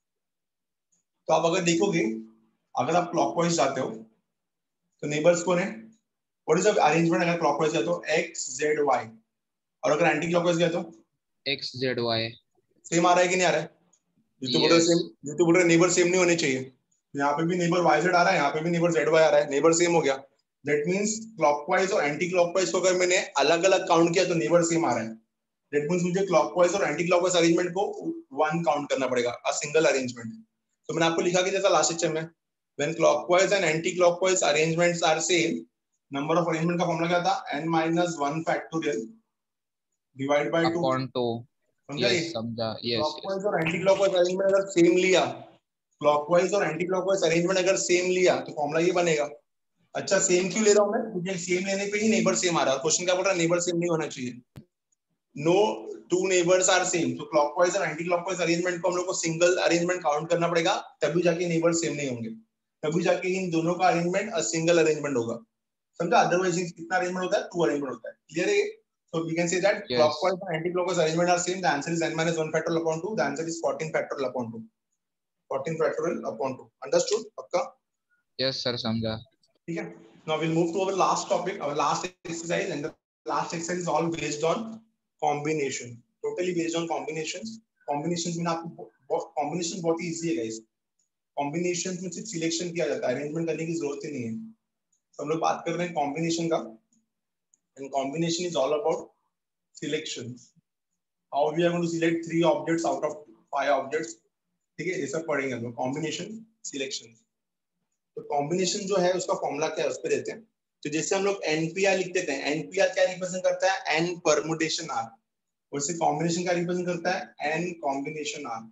Speaker 1: तो आप अगर देखोगे, अगर आप क्लॉकवाइज जाते हो तो नेबर्स कौन है? What is the arrangement? अगर क्लॉकवाइज गया तो x z y, और अगर एंटी क्लॉकवाइज गया तो
Speaker 2: x z y.
Speaker 1: सेम आ रहा है कि नहीं आ रहा है? जो तो बोल रहे सेम, जो तो बोल रहे नेबर सेम नहीं होने चाहिए. यहाँ पे भी नेबर y z आ रहा है, यहाँ पे भी नेबर z y आ रहा है, नेबर सेम हो गया. दैट मींस क्लॉकवाइज और एंटी क्लॉकवाइज को अगर मैंने अलग अलग काउंट किया तो नेबर सेम आ रहा है. दैट मींस मुझे क्लॉकवाइज और एंटी क्लॉकवाइज अरेंजमेंट को वन काउंट करना पड़ेगा, अ सिंगल अरेंजमेंट. तो मैंने आपको लिखा कि जैसा लास्ट लेक्चर में, when clockwise and anti clockwise arrangements are same, number of arrangement का फॉर्मूला क्या था? n minus one factorial divide by two
Speaker 2: upon two.
Speaker 1: समझा? ये
Speaker 2: समझा. यस.
Speaker 1: क्लॉकवाइज और एंटी क्लॉकवाइज अरेंजमेंट अगर सेम लिया, क्लॉकवाइज और एंटी क्लॉकवाइज अरेंजमेंट अगर सेम लिया तो फॉर्मूला ये बनेगा. अच्छा, सेम क्यों ले रहा हूं मैं? क्योंकि सेम लेने पे ही नेबर सेम आ रहा है. क्वेश्चन क्या बोल रहा है? नेबर सेम नहीं होना चाहिए. No two neighbours are same. तो क्लॉकवाइज और एंटी क्लॉकवाइज अरेंजमेंट को हम लोग को सिंगल अरेंजमेंट काउंट करना पड़ेगा, तभी जाके नेबर सेम नहीं होंगे, तभी जाके इन दोनों का अरेंजमेंट अ सिंगल अरेंजमेंट होगा. समझा? अदरवाइज कितना अरेंजमेंट होता है? टू अरेंजमेंट होता है. क्लियर है? So we can say that
Speaker 2: Yes.
Speaker 1: clockwise and anti-clockwise arrangement are same. The answer is n minus one factorial upon two. The answer is fourteen factorial upon two. fourteen factorial upon two. Understood? पक्का?
Speaker 2: Yes sir, समझा.
Speaker 1: ठीक है. Now we'll move to our last topic, our last exercise, and the last exercise is all based on combination. Totally based on combinations. Combinations में आपको combination बहुत ही easy है guys. Combinations में सिर्फ selection किया जाता है, arrangement करने की जरूरत ही नहीं है. तो हम लोग बात कर रहे हैं combination का. And combination is all about selection. How we are going to select three objects out of five objects. ठीक है, ये सब पढ़ेंगे हम लोग. Combination, selection. तो combination जो है उसका फॉर्मूला क्या है उस पे देते हैं. तो जैसे हम लोग N P R लिख देते हैं, N P R क्या रिप्रेजेंट करता है? N permutation R. वैसे combination क्या रिप्रेजेंट करता है? N combination R.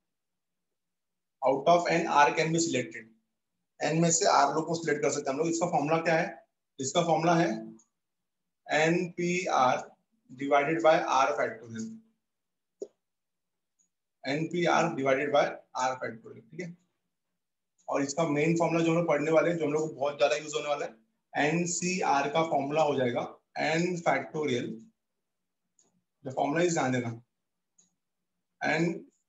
Speaker 1: Out of N, R can be selected. N में से R लोग को सिलेक्ट कर सकते हैं हम लोग. इसका फॉर्मूला क्या है? इसका फॉर्मूला है N P R divided by R factorial. N P R divided by R factorial. ठीक है. और इसका मेन फॉर्मूला जो हम लोग पढ़ने वाले हैं, जो हम लोग को बहुत ज्यादा यूज होने वाला है, N C R का फॉर्मूला हो जाएगा N factorial. The formula is ध्यान देना. N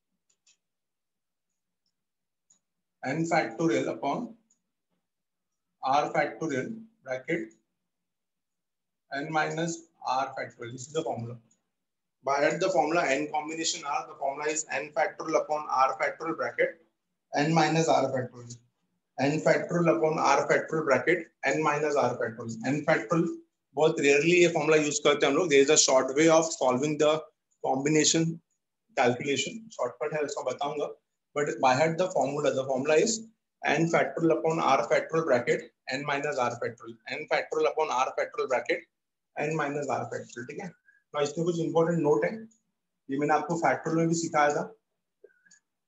Speaker 1: N factorial upon R factorial bracket N minus R factorial. This is the formula. By add the formula N combination R, the formula is N factorial upon R factorial bracket N minus R factorial. N factorial upon R factorial bracket N minus R factorial. N factorial बहुत rarely ये formula use करते हैं हम लोग. There is a short way of solving the combination calculation. Shortcut है, उसका बताऊंगा. But by add the formula, the formula is N factorial upon R factorial bracket N minus R factorial. N factorial upon R factorial bracket N minus R factorial. ठीक है. तो इसमें कुछ important note है, ये मैंने आपको फैक्टोरियल में भी सिखाया था.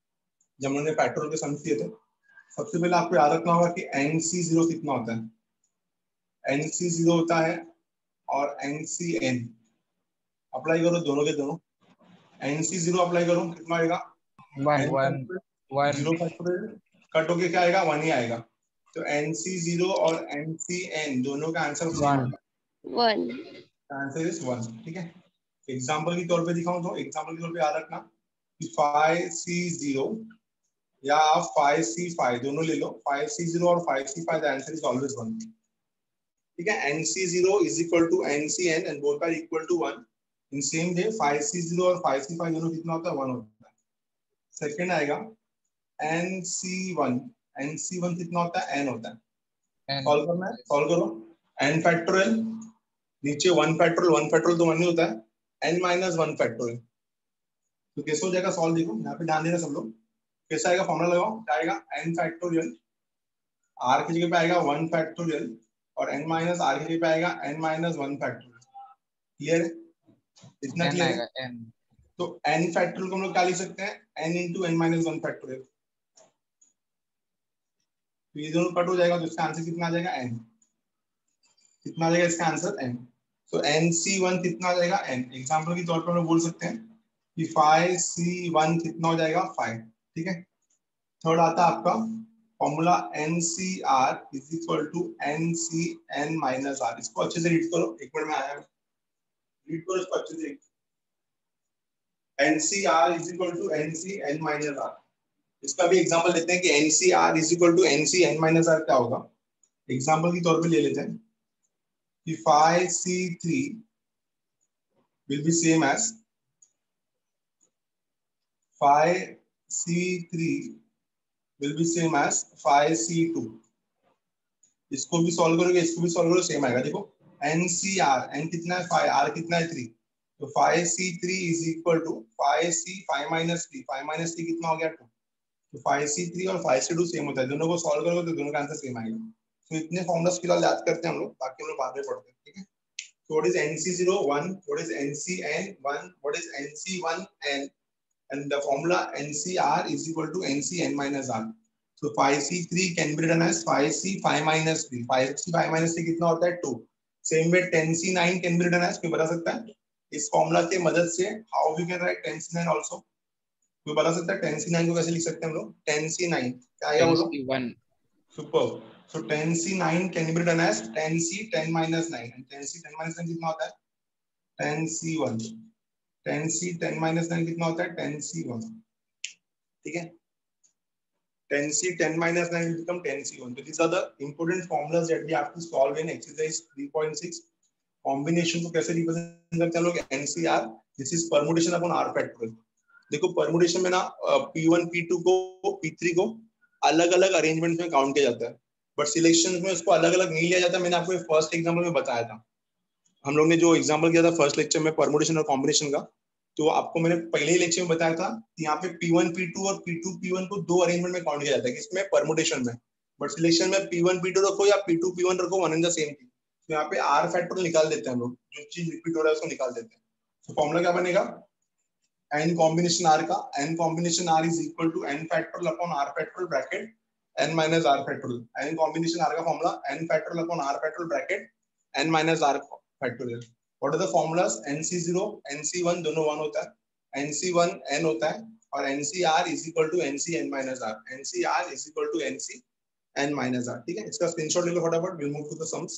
Speaker 1: जब हमने फैक्टोरियल के सम्स दिए थे, सबसे पहले आपको याद रखना होगा कि एन सी जीरो कितना होता है, एन सी जीरो होता है और एन सी एन अप्लाई करो दोनों के दोनों, एन सी जीरो अप्लाई करो कितना आएगा,
Speaker 2: one
Speaker 1: N
Speaker 2: one one
Speaker 1: zero factorial cut होके क्या आएगा, वन ही आएगा। तो एन सी जीरो और एन सी एन दोनों का आंसर सेम
Speaker 2: वन
Speaker 1: होगा,
Speaker 4: वन।
Speaker 1: Answer is one. ठीक है, एग्जांपल के तौर पे दिखाऊं तो एग्जांपल के तौर पे याद रखना कि फाइव सी जीरो या आप फाइव सी फाइव दोनों ले लो, फाइव सी जीरो और five C five, the answer is always one. ठीक है, N C zero is equal to N C N and both are equal to one. In same way five C zero और five C five दोनों कितना होता है, one होता है। Second आएगा N C one, N C one कितना होता है, एन होता है।
Speaker 2: एन
Speaker 1: सॉल्व करना है, सॉल्व करो। एन फैक्टोरियल नीचे वन फैक्टोरियल, वन फैक्टोरियल तो वन ही होता है, एन माइनस वन फैक्टोरियल। तो कैसे हो जाएगा सॉल्व, देखो यहाँ पे ध्यान देना सब लोग, कैसा आएगा फॉर्मूला लगाओ, क्या आएगा, एन फैक्टोरियल आर की जगह पे आएगा वन फैक्टोरियल और एन माइनस आर की जगह पे आएगा N minus one factorial. Clear है, इतना
Speaker 2: एन
Speaker 1: क्लियर है।
Speaker 2: आएगा एन।
Speaker 1: तो एन फैक्टोरियल को हम लोग क्या लिख सकते हैं, N into N minus one factorial. तो ये दोनों कट हो जाएगा तो इसका आंसर कितना आ जाएगा, एन। कितना आ जाएगा इसका आंसर, एन। तो एन सी वन कितना आ जाएगा, एन। एग्जाम्पल के तौर पर हम लोग बोल सकते हैं कि फाइव सी वन कितना हो जाएगा, फाइव। ठीक है, थर्ड आता है आपका formula N C R is equal to N C N minus R. इसको अच्छे से रीड करो, एक मिनट में आया, रीड करो इसको अच्छे से। N C R is equal to N C N minus R. इसका भी एग्जांपल लेते हैं कि N C R is equal to N C N minus R क्या होगा। एग्जांपल के तौर पे ले लेते हैं कि five C three will be same as five C three will be same as five C two। इसको भी सॉल्व करोगे, इसको भी सॉल्व करो, सेम आएगा। देखो एन सी आर, एन कितना है फाइव, आर कितना है थ्री, तो five C three is equal to five C five minus three, five minus three कितना हो गया, टू। तो फाइव सी थ्री और फाइव सी टू सेम होता है, दोनों को सॉल्व करोगे तो दोनों का आंसर सेम आएगा। तो इतने फॉर्मुलास फिलहाल याद करते हैं हम लोग, बाकी हम लोग बाद में पढ़ते हैं। ठीक है, so what is N C zero one, what is N C N one, what is N C one N, and the formula N C R is equal to N C N minus R. So five C three can be written as five C five minus three, five C five minus three कितना होता है, two. Same way ten C nine can be written as, कोई बता सकता है इस formula के मदद से how we can write ten C nine also? कोई बता सकता है ten C nine को कैसे लिख सकते हैं हम लोग, ten C nine क्या आएगा बोलो,
Speaker 2: one.
Speaker 1: Super. So ten C nine can be written as ten C ten minus nine, and ten C ten minus nine कितना होता है, ten C one, ten C ten minus nine कितना होता है, ten C one। ठीक है, ten C ten minus nine will become ten C one. So these are the important formulas that we have to solve in exercise three point six. Combination को कैसे represent करते हैं लोग, N C R, this is permutation upon R factorial. देखो permutation में ना P one P two को P three को अलग अलग अरेंजमेंट में काउंट किया जाता है, बट सिलेक्शन में उसको अलग अलग नहीं लिया जाता। मैंने आपको फर्स्ट एग्जाम्पल में बताया था, हम लोग ने जो एग्जांपल किया था फर्स्ट लेक्चर में परमुटेशन और कॉम्बिनेशन का, तो आपको मैंने पहले ही लेक्चर में बताया था कि यहाँ पे P one P two और P two P one को दो अरेंजमेंट में काउंट किया जाता है, इसमें परमुटेशन में, बट सिलेक्शन में P one P two रखो या P two P one रखो, one and the same thing. तो यहाँ पे R फैक्टर निकाल देते हैं हम लोग, जो चीज रिपीट हो रहा है उसको निकाल देते हैं। तो फॉर्मूला क्या बनेगा, n कॉम्बिनेशन R का, n combination R is equal to n factorial upon R factorial bracket n minus R factorial. n combination R का formula n factorial upon R factorial bracket n minus R factorial. What are the formulas? N C zero, N C one दोनों one होता है, N C one n होता है, और N C R is equal to N C n minus R, N C R is equal to N C n minus R। ठीक है, इसका screenshot ले लो फटाफट, we'll move to the sums।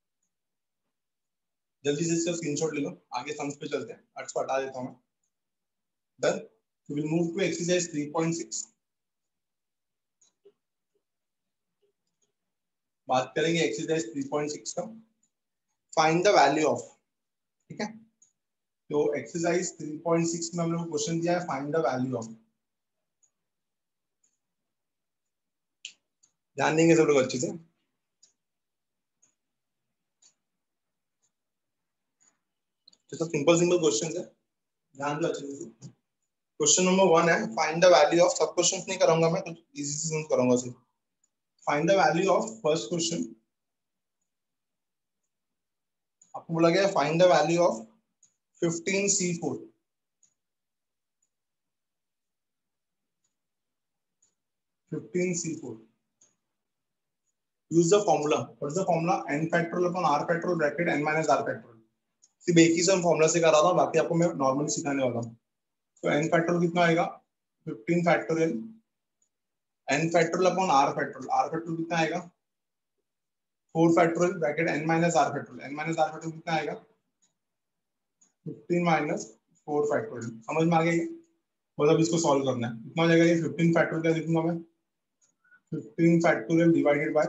Speaker 1: जल्दी से इसका स्क्रीनशॉट ले लो, आगे सम्स पे चलते हैं, अर्ट्स को हटा देता हूं मैं। Done, so we'll move to exercise three point six। बात करेंगे एक्सरसाइज three point six का, फाइंड द वैल्यू ऑफ। ठीक है, तो एक्सरसाइज three point six में हम लोग क्वेश्चन दिया है, फाइंड द वैल्यू ऑफ। ध्यान देंगे सब लोग अच्छे से, तो सब सिंपल सिंपल क्वेश्चन है, ध्यान दो अच्छे से। क्वेश्चन नंबर वन है फाइंड द वैल्यू ऑफ, सब क्वेश्चन नहीं कराऊंगा मैं, कुछ इजी से करूंगा सिर्फ। Find the value of first question, आपको बोला गया find the value of fifteen C four। Fifteen C four. Use the formula. What is the formula? n factorial upon r factorial bracket n minus r factorial. सिर्फ एक ही some formula से कर रहा था, बाकी आपको मैं नॉर्मली सिखाने वाला हूँ. तो n फैक्टोरियल कितना आएगा? Fifteen factorial n factorial upon r factorial. r factorial कितना आएगा? Four factorial bracket n minus r factorial. n minus r factorial कितना आएगा? Fifteen minus four factorial. समझ में आ गया? मतलब इसको सॉल्व करना है. कितना हो जाएगा ये? फिफ्टीन फैक्टोरियल क्या लिखूंगा मैं? Fifteen factorial divided by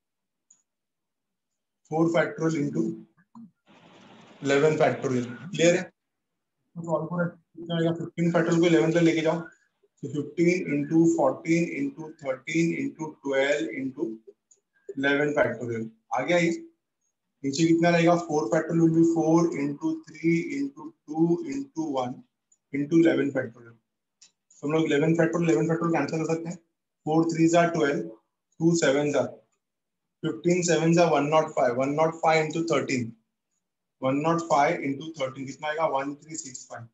Speaker 1: four factorial into eleven factorial. Clear है? तो सॉल्व करो. कितना आएगा? फिफ्टीन फैक्टोरियल को इलेवन पे लेके जाओ. तो fifteen into fourteen into thirteen into twelve into eleven factorial. आ गया ये? नीचे कितना रहेगा? Four factorial will be four into three into two into one into eleven factorial. हम लोग eleven factorial eleven factorial cancel कर सकते हैं. Four threes are twelve, two sevens are fifteen, sevens are one nought five, one nought five into thirteen, one nought five into thirteen कितना आएगा? One three six five.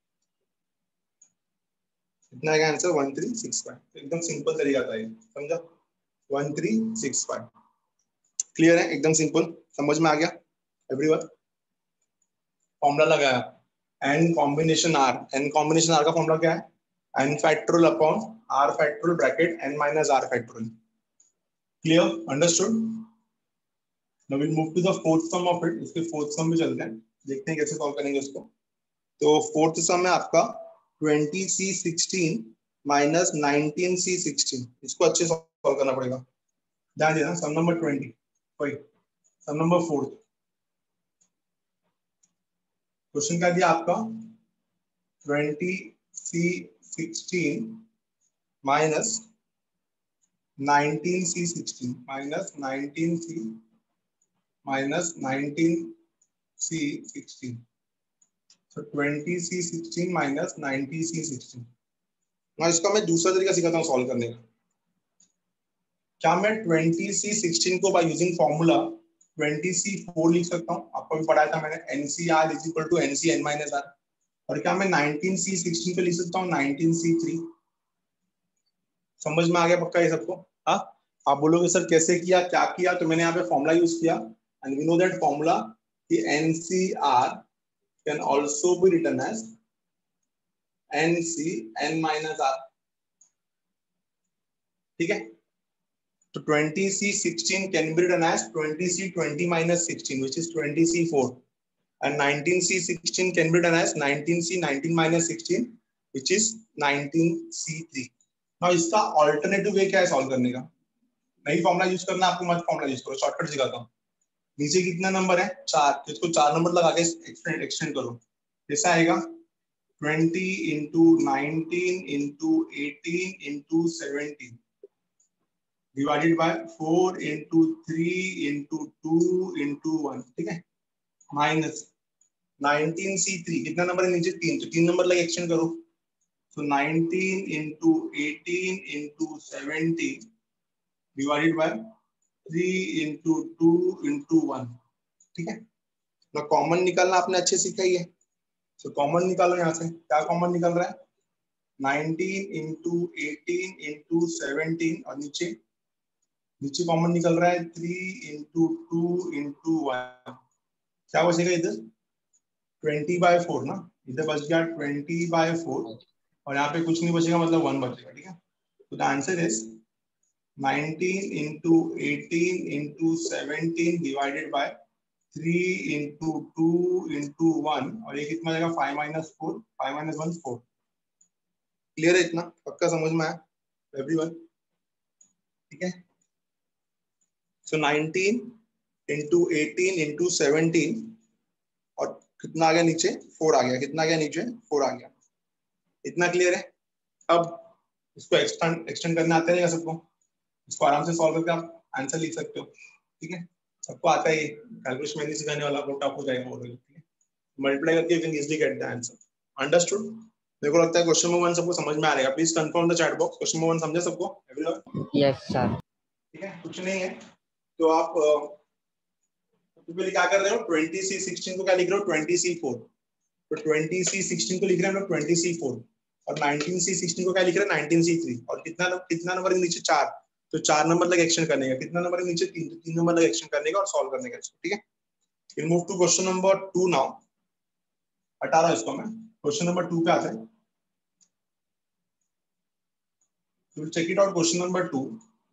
Speaker 1: कितना आएगा answer? One three six five. एकदम simple तरीका था ये. समझा? वन थ्री सिक्स फाइव. क्लियर है? एकदम सिंपल. समझ में आ गया एवरीवन? फॉर्मूला लगाया n combination r. n combination r का फॉर्मूला क्या है? n factorial upon r factorial bracket n minus r factorial. Clear? Understood? Now we move to the fourth sum of it. इसके fourth sum में चलते हैं, देखते हैं कैसे सॉल्व करेंगे उसको. तो फोर्थ सम है आपका twenty C sixteen minus nineteen C sixteen. इसको अच्छे से सॉल्व करना पड़ेगा. ध्यान देना. सम नंबर ट्वेंटी, वही सम नंबर फोर्थ. क्वेश्चन क्या दिया आपका? Twenty C sixteen minus nineteen C sixteen minus nineteen C minus nineteen C sixteen. तो twenty C sixteen minus nineteen C sixteen. ना इसका मैं दूसरा तरीका सिखाता हूँ सॉल्व करने का. क्या मैं ट्वेंटी सी सिक्सटीन को by using formula twenty C four लिख सकता हूँ? आपको भी पढ़ाया था मैंने. N C R is equal to N C N minus R. और क्या मैं नाइनटीन सी सिक्सटीन पे लिख सकता हूँ नाइनटीन सी थ्री? समझ में आ गया पक्का ये सबको? हाँ, आप बोलोगे सर कैसे किया, क्या किया? तो मैंने यहाँ पे फॉर्मूला यूज किया. And we know that formula कि N C R can also be written as N C N minus R. ठीक है? तो twenty C sixteen can be written as twenty C twenty minus sixteen which is twenty C four, and nineteen C sixteen can be written as nineteen C nineteen minus sixteen which is nineteen C three. now इसका alternative way क्या है solve करने का? नहीं formula use करना आपको, मत formula use करो. शॉर्टकट सिखाता हूँ. नीचे कितना नंबर है? चार. तो इसको चार नंबर लगा के एक्सटेंड एक्सटेंड करो. कैसा आएगा? Twenty into nineteen into eighteen into seventeen divided by four into three into two into one. ठीक है? Minus nineteen C three. कितना नंबर है नीचे? तीन. तो तीन नंबर लगे एक्सटेंड करो. तो nineteen into eighteen into seventeen divided by three into two into one. ठीक है? ना कॉमन निकालना आपने अच्छे सीखा ही है. तो कॉमन निकालो यहाँ से. क्या कॉमन निकल रहा है? Nineteen into eighteen into seventeen और नीचे नीचे कॉमन निकल रहा है three into two into one. क्या बचेगा इधर? ट्वेंटी बाय फोर ना. इधर बच गया ट्वेंटी बाय फोर और यहाँ पे कुछ नहीं बचेगा, मतलब वन बचेगा. ठीक है? तो the answer is nineteen into eighteen into seventeen divided by three into two into one. और ये कितना जाएगा? Five minus four. Five minus one four. Clear है? इतना पक्का समझ में आया एवरीवन? ठीक है? So nineteen into eighteen into seventeen और कितना आ गया नीचे? फोर आ गया. कितना आ गया नीचे? फोर आ गया. इतना क्लियर है? अब इसको एक्सटेंड एक्सटेंड करना आता है सबको? इसको आराम से सॉल्व करके आप आंसर लिख सकते हो. ठीक है? सबको आता है. कैलकुलेशन में नहीं सिखाने वाला, बहुत टफ हो जाएगा वो. ठीक है? मल्टीप्लाई करके you can easily get the answer. Understood? मेरे को लगता है क्वेश्चन नंबर वन सबको समझ में आ रहेगा. Please confirm the chat box. Question number one समझे सबको एवरीवन?
Speaker 3: Yes sir.
Speaker 1: ठीक है? कुछ नहीं है. तो आप तो पहले क्या कर रहे हो? ट्वेंटी सी सिक्सटीन को क्या लिख रहे हो? Twenty C four. तो ट्वेंटी सी सिक्सटीन को लिख रहे हैं ट्वेंटी सी फोर. और नाइनटीन सी सिक्सटीन को क्या लिख रहे हैं नाइनटीन सी थ्री और कितना कितना नंबर के नीचे चार तो चार नंबर लग एक्शन करने का कितना नंबर के नीचे तीन तो तीन नंबर लग एक्शन करने का और सॉल्व करने का ठीक है। Will move to question number two now. हटा रहा हूं इसको मैं क्वेश्चन नंबर टू पे आते हैं। Will check it out question number two.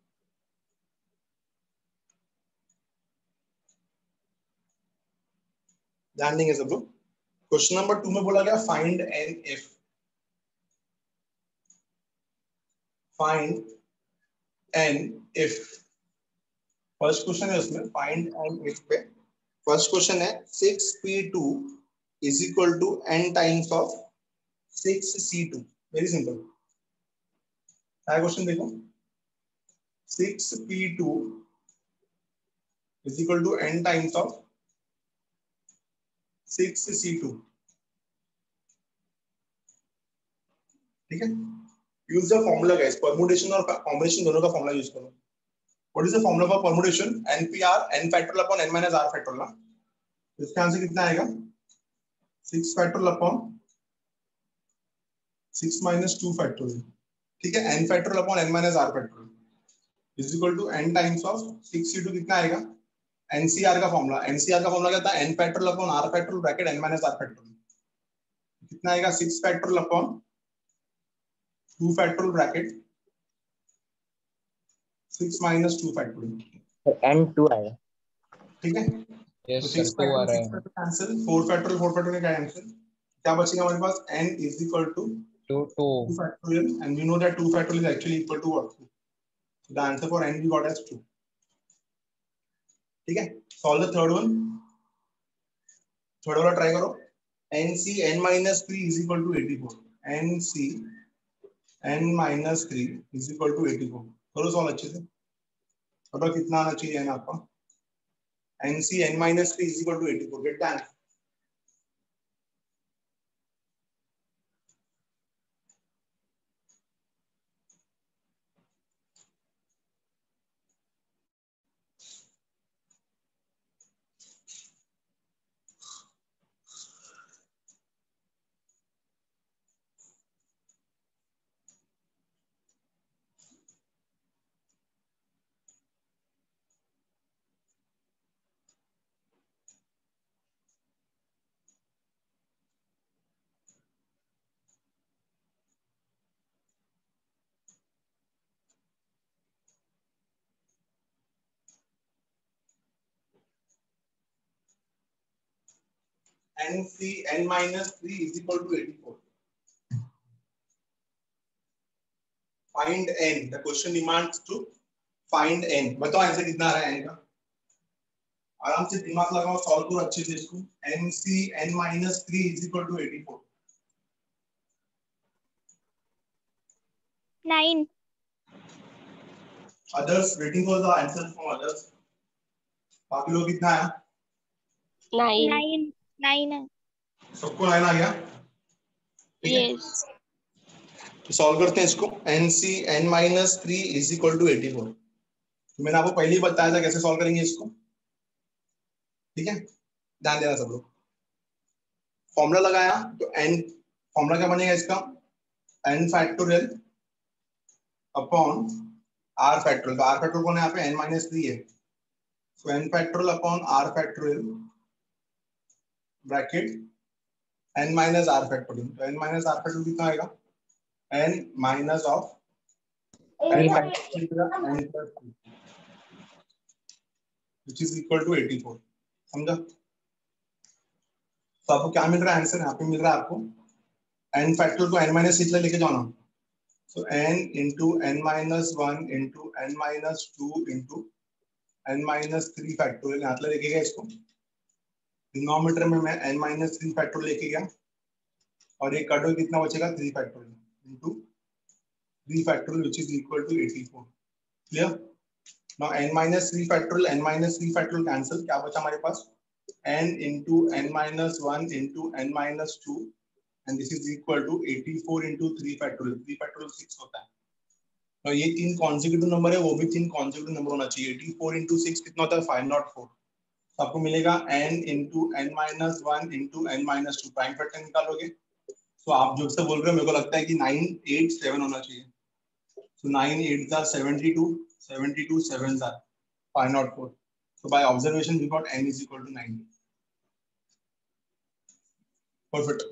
Speaker 1: ध्यान देंगे सब लोग। क्वेश्चन नंबर टू में बोला गया find N if find N if first question है उसमें फाइंड एन इफ पे फर्स्ट क्वेश्चन है six P two is equal to N times of six C two. Very simple. क्या क्वेश्चन देखो six P two is equal to N times of six C two. ठीक है। Use the formula guys permutation और combination दोनों का formula use करो। What is the formula for permutation npr n factorial upon n minus r factorial ना इसका answer कितना आएगा six factorial upon six minus two factorial. ठीक है n factorial upon n minus r factorial is equal to n times of six C two कितना आएगा NCR का formula NCR का फॉर्मूला क्या था n factorial upon r factorial bracket n minus r factorial कितना आएगा six factorial upon two factorial bracket six minus two factorial
Speaker 3: N two आएगा।
Speaker 1: ठीक है।
Speaker 2: यस
Speaker 1: तो
Speaker 2: सर
Speaker 1: सिक्स
Speaker 2: टू आ
Speaker 1: फैक्टोरियल
Speaker 2: रहा
Speaker 1: सिक्स
Speaker 2: है
Speaker 1: factorial cancel four factorial four factorial का आंसर क्या बचेगा हमारे पास n is equal to
Speaker 2: two two
Speaker 1: two factorial and we know that two factorial is actually equal to what so the answer for n we got as two. ठीक है। Solve the third one. Third वाला try करो nc n minus three is equal to eighty four nc n minus three is equal to eighty four करो solve अच्छे से पता कितना आना चाहिए n आपका nc n minus three is equal to eighty four get the answer। nc n minus three is equal to eighty four. Find n. The question demands to find n. बताओ answer कितना आ रहा है n का आराम से दिमाग लगाओ सॉल्व करो अच्छे से इसको nc n minus three is equal to eighty four.
Speaker 4: Nine.
Speaker 1: Others waiting for the answer from others। बाकी लोग कितना है
Speaker 4: नाइन नाइन नाइन है।
Speaker 1: सबको नाइन आ गया।
Speaker 4: यस
Speaker 1: तो सॉल्व करते हैं इसको nc n minus three is equal to eighty four. तो मैंने आपको पहले ही बताया था कैसे सॉल्व करेंगे इसको। ठीक है ध्यान देना सब लोग। फॉर्मूला लगाया तो n फॉर्मूला क्या बनेगा इसका n factorial upon r factorial. तो r फैक्टोरियल कौन है यहाँ पे n माइनस थ्री है तो n factorial upon r factorial bracket n minus r factorial. तो n माइनस r फैक्टोरियल कितना आएगा n minus of n minus n plus two which is equal to eighty four. समझा। तो आपको क्या मिल रहा है आंसर यहाँ पे मिल रहा है आपको n फैक्टोरियल को n माइनस सिक्स लेके जाओ ना so n into n minus one into n minus two into n minus three factorial यहाँ लेके गया इसको डिनोमिनेटर में मैं n minus थ्री फैक्टोरियल लेके गया और ये कट कितना बचेगा three factorial into three factorial which is equal to eighty four. Clear. now n minus three factorial n minus three factorial cancel क्या बचा हमारे पास n into n minus one into n minus two and this is equal to eighty four into three factorial three factorial six होता है। तो ये तीन consecutive number है वो भी तीन कॉन्सेक्यूटिव नंबर होना चाहिए। एटी फोर into सिक्स कितना होता है फाइव नॉट फोर। तो आपको मिलेगा n into n minus one into n minus two prime factor निकालोगे so आप जो से बोल रहे हो मेरे को लगता है कि नाइन एट सेवन होना चाहिए. So nine eights are seventy-two, seventy-two sevens are five hundred four. So by observation we got n is equal to ninety. Perfect.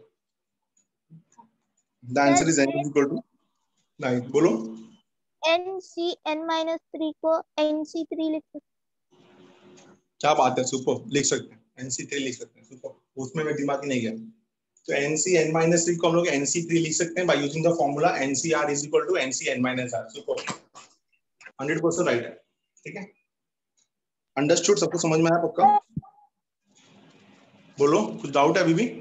Speaker 1: The answer is n is equal to nine. बोलो.
Speaker 4: n c n minus three को n c three लिख सकते.
Speaker 1: क्या बात है, super, लिख सकते हैं, n c three लिख सकते हैं, सुपर, उसमें मैं दिमाग ही नहीं गया. तो n c n minus three को हम लोग n c three लिख सकते हैं by using the formula n c r is equal to n c n minus r. Super, hundred percent right है. ठीक है, अंडरस्टूड, सबको समझ में आया पक्का? बोलो, कुछ डाउट है अभी भी?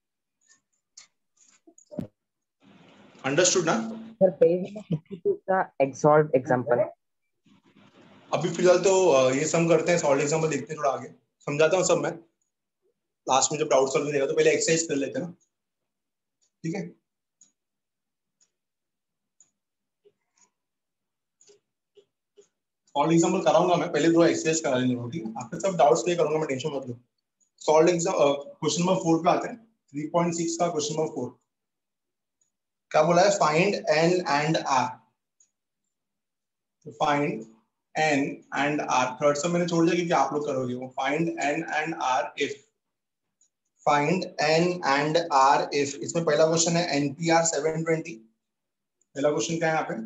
Speaker 1: अंडरस्टूड ना?
Speaker 3: सर पेज नंबर फिफ्टी-टू का एक्सॉल्व एग्जांपल.
Speaker 1: अभी फिलहाल तो ये सम करते हैं, सॉल्व एग्जांपल देखते हैं, थोड़ा आगे समझाता हूँ सब मैं. लास्ट में जब डाउट सॉल्व करेगा तो पहले एक्सरसाइज कर लेते हैं ना. ठीक है, सॉल्व एग्जांपल कराऊंगा मैं, पहले थोड़ा एक्सरसाइज करा लेंगे. ठीक है, आपके सब डाउट्स क्लियर करूंगा मैं, टेंशन मत लो. Solve exam question number four पे आते हैं. थ्री पॉइंट सिक्स का क्वेश्चन नंबर फोर क्या बोला है? Find N and R. Find N and R, third सब मैंने छोड़ दिया क्योंकि आप लोग करोगे वो. Find N and R if, find N and R if. इसमें पहला क्वेश्चन है एनपीआर सेवन ट्वेंटी. पहला क्वेश्चन क्या है यहाँ पे?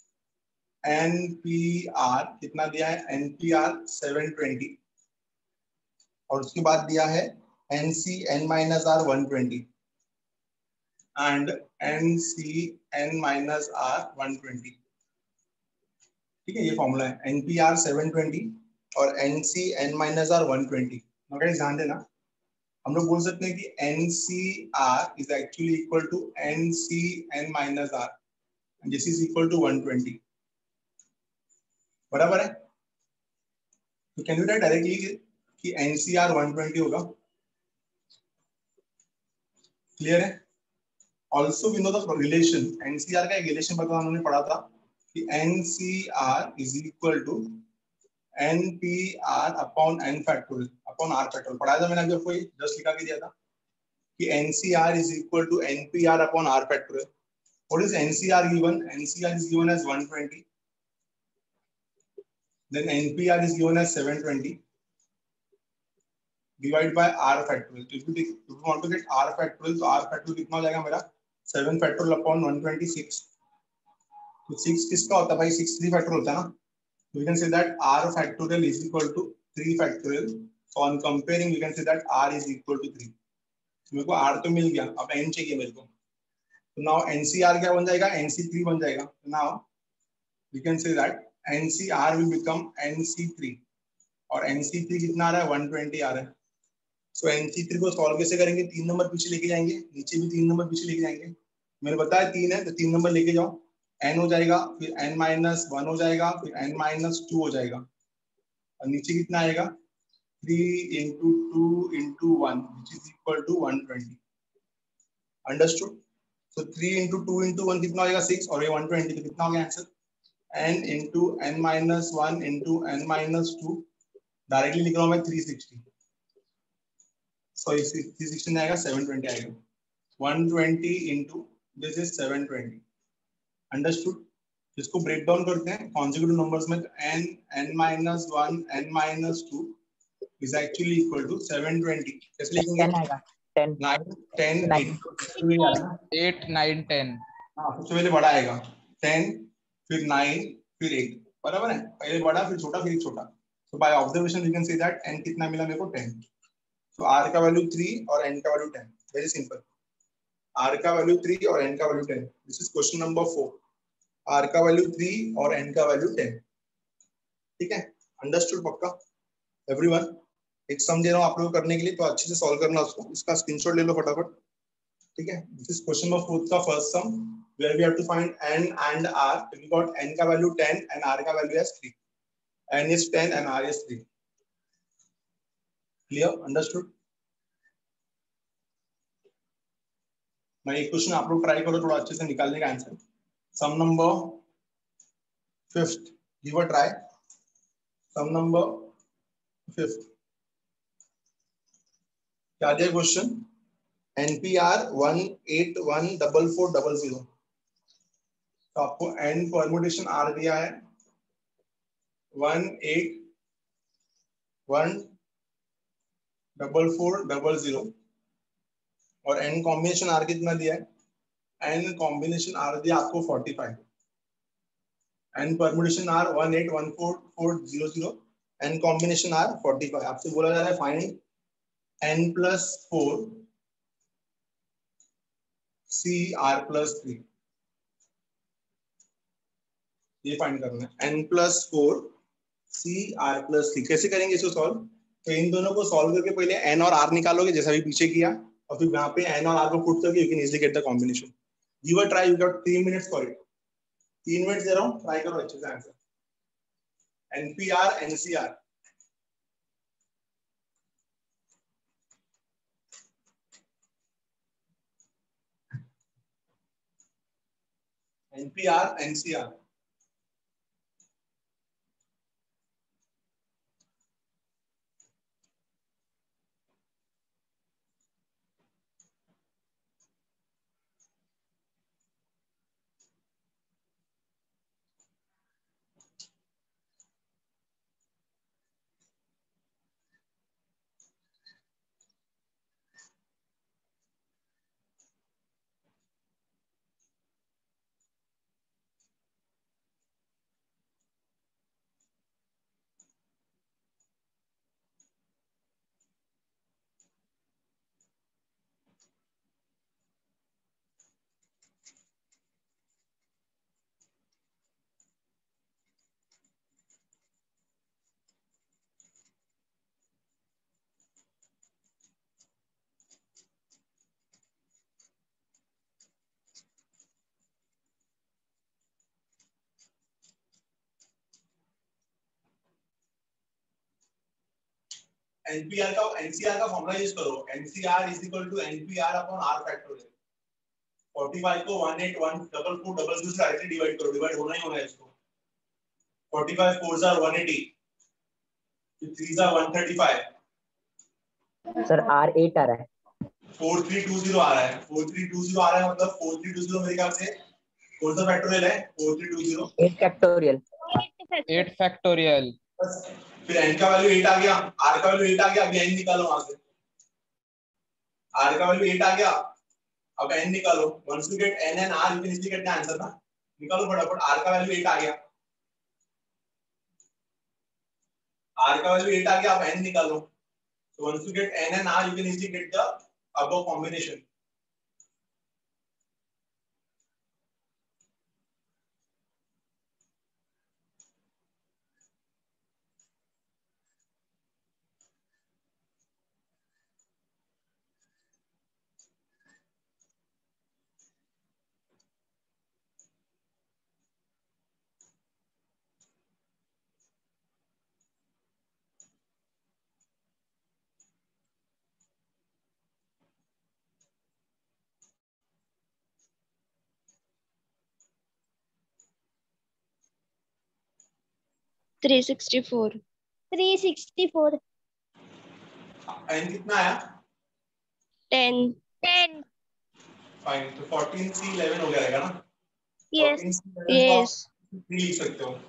Speaker 1: एनपीआर कितना दिया है? एनपीआर सेवन ट्वेंटी, और उसके बाद दिया है NC N minus R one twenty and NC N minus R one twenty. ठीक है, ये फॉर्मूला है एनपीआर सेवन ट्वेंटी और NC N minus R one twenty. मगर ध्यान देना, हम लोग बोल सकते हैं कि NCR is actually equal to NC N minus R, this is equal to one twenty. बराबर है? तो कैन यू राइट डायरेक्टली कि एनसीआर वन ट्वेंटी होगा. क्लियर है? Also we know the relation. NCR का एक रिलेशन पता हमने पढ़ा था कि NCR is equal to NPR upon N factorial upon are factorial. पढ़ाया था मैंने अभी आपको, जस्ट लिखा के दिया था कि NCR is equal to NPR upon are factorial. What is NCR given? NCR is given as one twenty. Then N P R is given as seven twenty divided by R factorial. So if you, if you want to get R factorial, तो R factorial कितना हो जाएगा मेरा? seven factorial upon one twenty-six. तो six किसका होता है भाई? six three factorial होता है ना. So we can say that R factorial is equal to three factorial. So on comparing, we can say that R is equal to three. तो मेरे को R तो मिल गया, अब N चाहिए मेरे को. तो now N C R क्या बन जाएगा? N C three बन जाएगा. Now we can say that N C R will become N C three और N C three कितना आ रहा है? one twenty आ रहा है. So N C three को सॉल्व कैसे करेंगे? तीन नंबर पीछे लेके जाएंगे, नीचे भी तीन नंबर पीछे लेके जाएंगे. मैंने बताया तीन है तो तीन नंबर लेके जाओ. N हो जाएगा, फिर N माइनस वन हो जाएगा, फिर N माइनस टू हो जाएगा, और नीचे कितना आएगा? three into two into one which is equal to one twenty. Understood? So three into two into one कितना होगा? six, और ये one twenty, तो कितना हो गया answer? n into n minus one into n minus two. Directly लिख रहा हूं मैं three sixty. Sorry three sixty आएगा, seven twenty आएगा. one twenty into this is seven twenty. Understood? इसको ब्रेक डाउन करते हैं कॉन्जिक्यूटिव नंबर्स में. n n minus one n minus two is actually equal to seven twenty. कैसे लिखेंगे?
Speaker 3: ten आएगा. ten
Speaker 1: nine ten
Speaker 3: nine
Speaker 2: eight nine ten.
Speaker 1: हाँ, सबसे पहले बड़ा आएगा ten, फिर नाइन, फिर एट. बराबर है? पहले बड़ा, फिर छोटा, फिर छोटा. तो by observation we can see that n कितना मिला मेरे को? ten. तो r का वैल्यू थ्री और n का value ten. Very simple. r का वैल्यू थ्री और n का value ten. This is question number four. r का वैल्यू थ्री और n का वैल्यू ten. ठीक है, अंडरस्टूड पक्का एवरीवन? एक सम दे रहा हूं आप लोगों को करने के लिए, तो अच्छे से सॉल्व करना उसको. इसका स्क्रीनशॉट ले लो फटाफट. ठीक है, this is question number four का first sum where we have to find n and r. We got n का value ten and r का value is three. n is ten and r is three. Clear? Understood? मैं एक question आप लोग try करो थोड़ा अच्छे से निकालने का answer. Sum number fifth, give a try. Sum number fifth क्या दिया question? NPr one eight one double four double zero. तो आपको एन परमुटेशन आर दिया है one eight one double four double zero और एन कॉम्बिनेशन आर कितना दिया है, एन कॉम्बिनेशन आर दिया आपको forty five, n permutation r one eight one four four zero zero, n combination r forty five. आपसे बोला जा रहा है find n plus four C r plus three, ये फाइंड करना है n plus four C r plus three. कैसे करेंगे इसको सॉल्व? तो इन दोनों को सॉल्व करके पहले एन और आर निकालोगे जैसा भी पीछे किया, और फिर यहाँ पे एन और आर को पुट करके you can easily get the combination. Give a try, you got three minutes for it. तीन मिनट दे रहा हूँ, ट्राई करो अच्छे से answer. NPr nCr nPr nCr nPr का एनसीआर का फॉर्मूला यूज करो। NCr is equal to NPR upon are factorial. Forty five को one eight one double four double zero से डायरेक्टली डिवाइड करो, डिवाइड होना ही होना है इसको। Forty five force r one eighty, threes r one thirty five.
Speaker 3: Sir r eight आ रहा है,
Speaker 1: फोर थ्री टू जीरो आ रहा है, फोर थ्री टू जीरो आ रहा है, मतलब फोर थ्री टू जीरो मेरे ख्याल से कौन सा फैक्टोरियल है? Four three two zero
Speaker 3: eight factorial.
Speaker 2: Eight factorial.
Speaker 1: बस फिर n का वैल्यू एट आ गया, r का वैल्यू एट आ गया, अभी n निकालो वहां से। r का वैल्यू एट आ गया, अब n निकालो। Once you get n and r you can easily get the answer ना। निकालो फटाफट, r का वैल्यू एट आ गया, r का वैल्यू एट आ गया, अब n निकालो। So once you get n and r, you can easily get the above combination.
Speaker 5: Three sixty four.
Speaker 4: Three sixty four.
Speaker 1: n कितना आया?
Speaker 5: टेन।
Speaker 4: टेन।
Speaker 1: फाइन, तो fourteen C eleven हो जाएगा ना।
Speaker 4: यस
Speaker 1: फोर्टीन सी इलेवन को
Speaker 5: yes.
Speaker 1: आप three लिख सकते हो।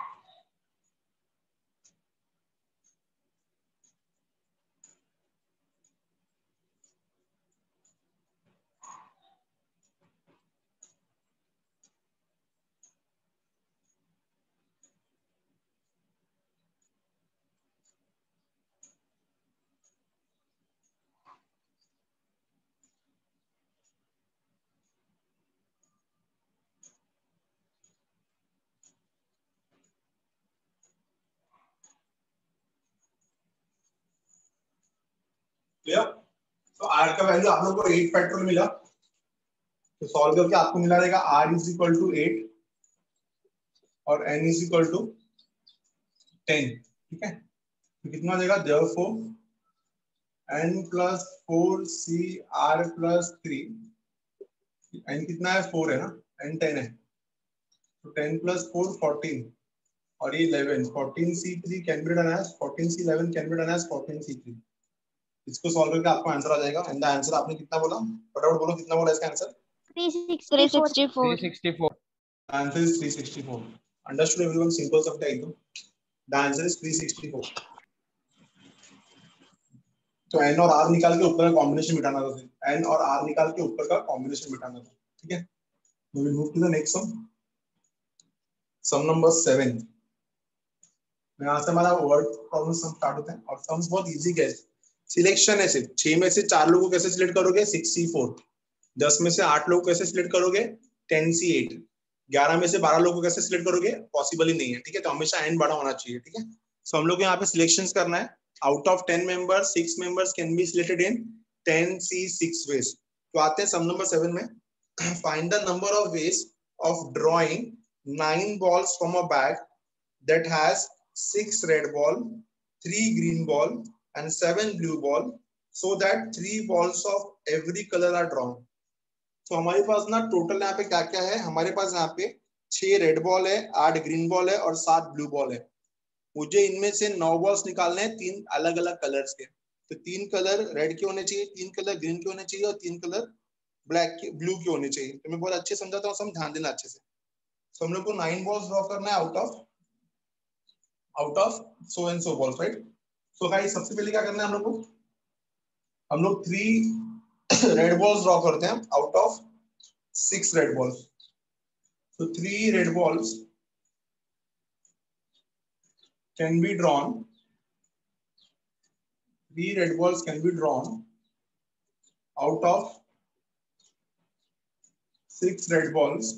Speaker 1: क्लियर? तो r का वैल्यू आप लोग को एट फैक्टोरियल मिला, तो सॉल्व करके आपको मिला रहेगा r is equal to eight और n is equal to ten. ठीक है, तो कितना हो जाएगा? Therefore n plus four C r plus three, n कितना है? फोर है ना, n टेन है, तो टेन प्लस फोर फोर्टीन और ये eleven. Fourteen C three can be done as fourteen C eleven can be done as fourteen C three. इसको solve करके आपको आंसर आ जाएगा। एंड द आंसर आपने कितना बोला, फटाफट बोलो कितना बोला इसका answer?
Speaker 4: three
Speaker 5: three
Speaker 4: sixty-four.
Speaker 5: sixty-four.
Speaker 2: three sixty-four.
Speaker 1: Answer is three sixty-four. Understood everyone? Simple सब था एकदम। The answer is three sixty-four. तो n और r निकाल के ऊपर का कॉम्बिनेशन मिटाना था, n और r निकाल के ऊपर का कॉम्बिनेशन मिटाना था। ठीक है, we will move to the next sum, sum number seven. यहाँ से हमारा वर्ड प्रॉब्लम सम स्टार्ट होता है और सम्स बहुत इजी है। सिलेक्शन है सिर्फ, छह में से चार लोगों को कैसे सिलेक्ट करोगे, सिक्स सी फोर। दस में से आठ लोग कैसे सिलेक्ट करोगे, टेन सी एट। ग्यारह में से बारह लोगों को कैसे सिलेक्ट करोगे, पॉसिबल ही नहीं है। ठीक है, तो हमेशा एन बड़ा होना चाहिए। ठीक है, सो हम लोग यहाँ पे सिलेक्शंस करना है। Out of ten members six members can be selected in ten C six ways. तो आते हैं सम नंबर सेवन में। Find the number of ways of drawing nine balls from a bag that has six red ball, three green ball and seven blue ball so that three balls of every color are drawn. तो हमारे पास ना total यहाँ पे क्या क्या है, हमारे पास यहाँ पे छह रेड बॉल है, आठ ग्रीन बॉल है और सात ब्लू बॉल है। मुझे इनमें से नौ बॉल्स निकालने हैं तीन अलग अलग कलर्स के। तो तीन कलर रेड के होने चाहिए, तीन कलर ग्रीन के होने चाहिए और तीन कलर ब्लैक के ब्लू के होने चाहिए। तो मैं बहुत अच्छे समझाता हूँ, सब ध्यान देना अच्छे से। तो हम लोग को नाइन बॉल्स ड्रॉ करना है out of out of so and so balls, right. So guys सबसे पहले क्या करना है हम लोग को, हम लोग थ्री रेड बॉल्स ड्रॉ करते हैं out of six red balls. so three red balls can be drawn three red balls can be drawn out of six red balls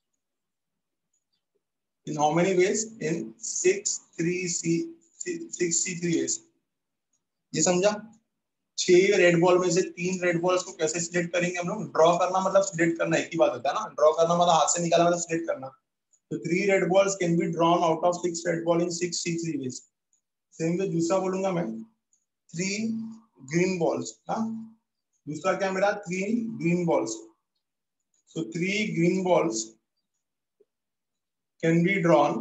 Speaker 1: in how many ways, in six three c six c three ways। ये समझा? छह red ball में से तीन red balls को कैसे select करेंगे हम लोग। ड्रॉ करना मतलब सिलेक्ट करना एक ही बात होता है ना, ड्रॉ करना मतलब हाथ से निकालना मतलब सिलेक्ट करना। तो three red balls can be drawn out of six red ball in six C three ways. Same way दूसरा बोलूंगा मैं, थ्री ग्रीन बॉल्स। हाँ, दूसरा क्या मेरा, three green balls. So three green balls can be drawn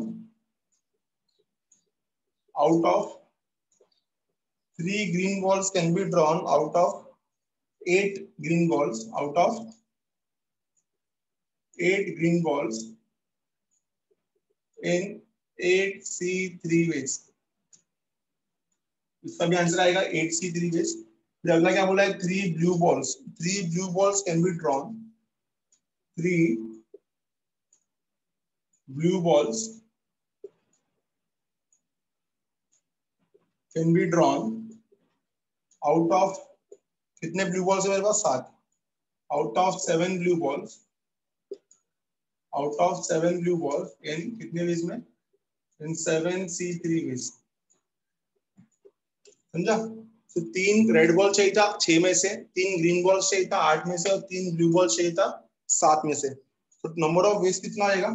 Speaker 1: out of three green balls can be drawn out of eight green balls out of eight green balls in eight C three ways। इसका भी answer आएगा eight C three ways। फिर अगला क्या बोला है, three blue balls three blue balls can be drawn three blue balls can be drawn out of कितने blue balls है मेरे पास, सात। Out of seven blue balls out of seven blue balls in कितने वेज में, in seven C three ways. समझा? तो तीन रेड बॉल चाहिए था छह में से, तीन ग्रीन बॉल चाहिए था आठ में से और तीन ब्लू बॉल चाहिए था सात में से। तो नंबर ऑफ वेज कितना आएगा,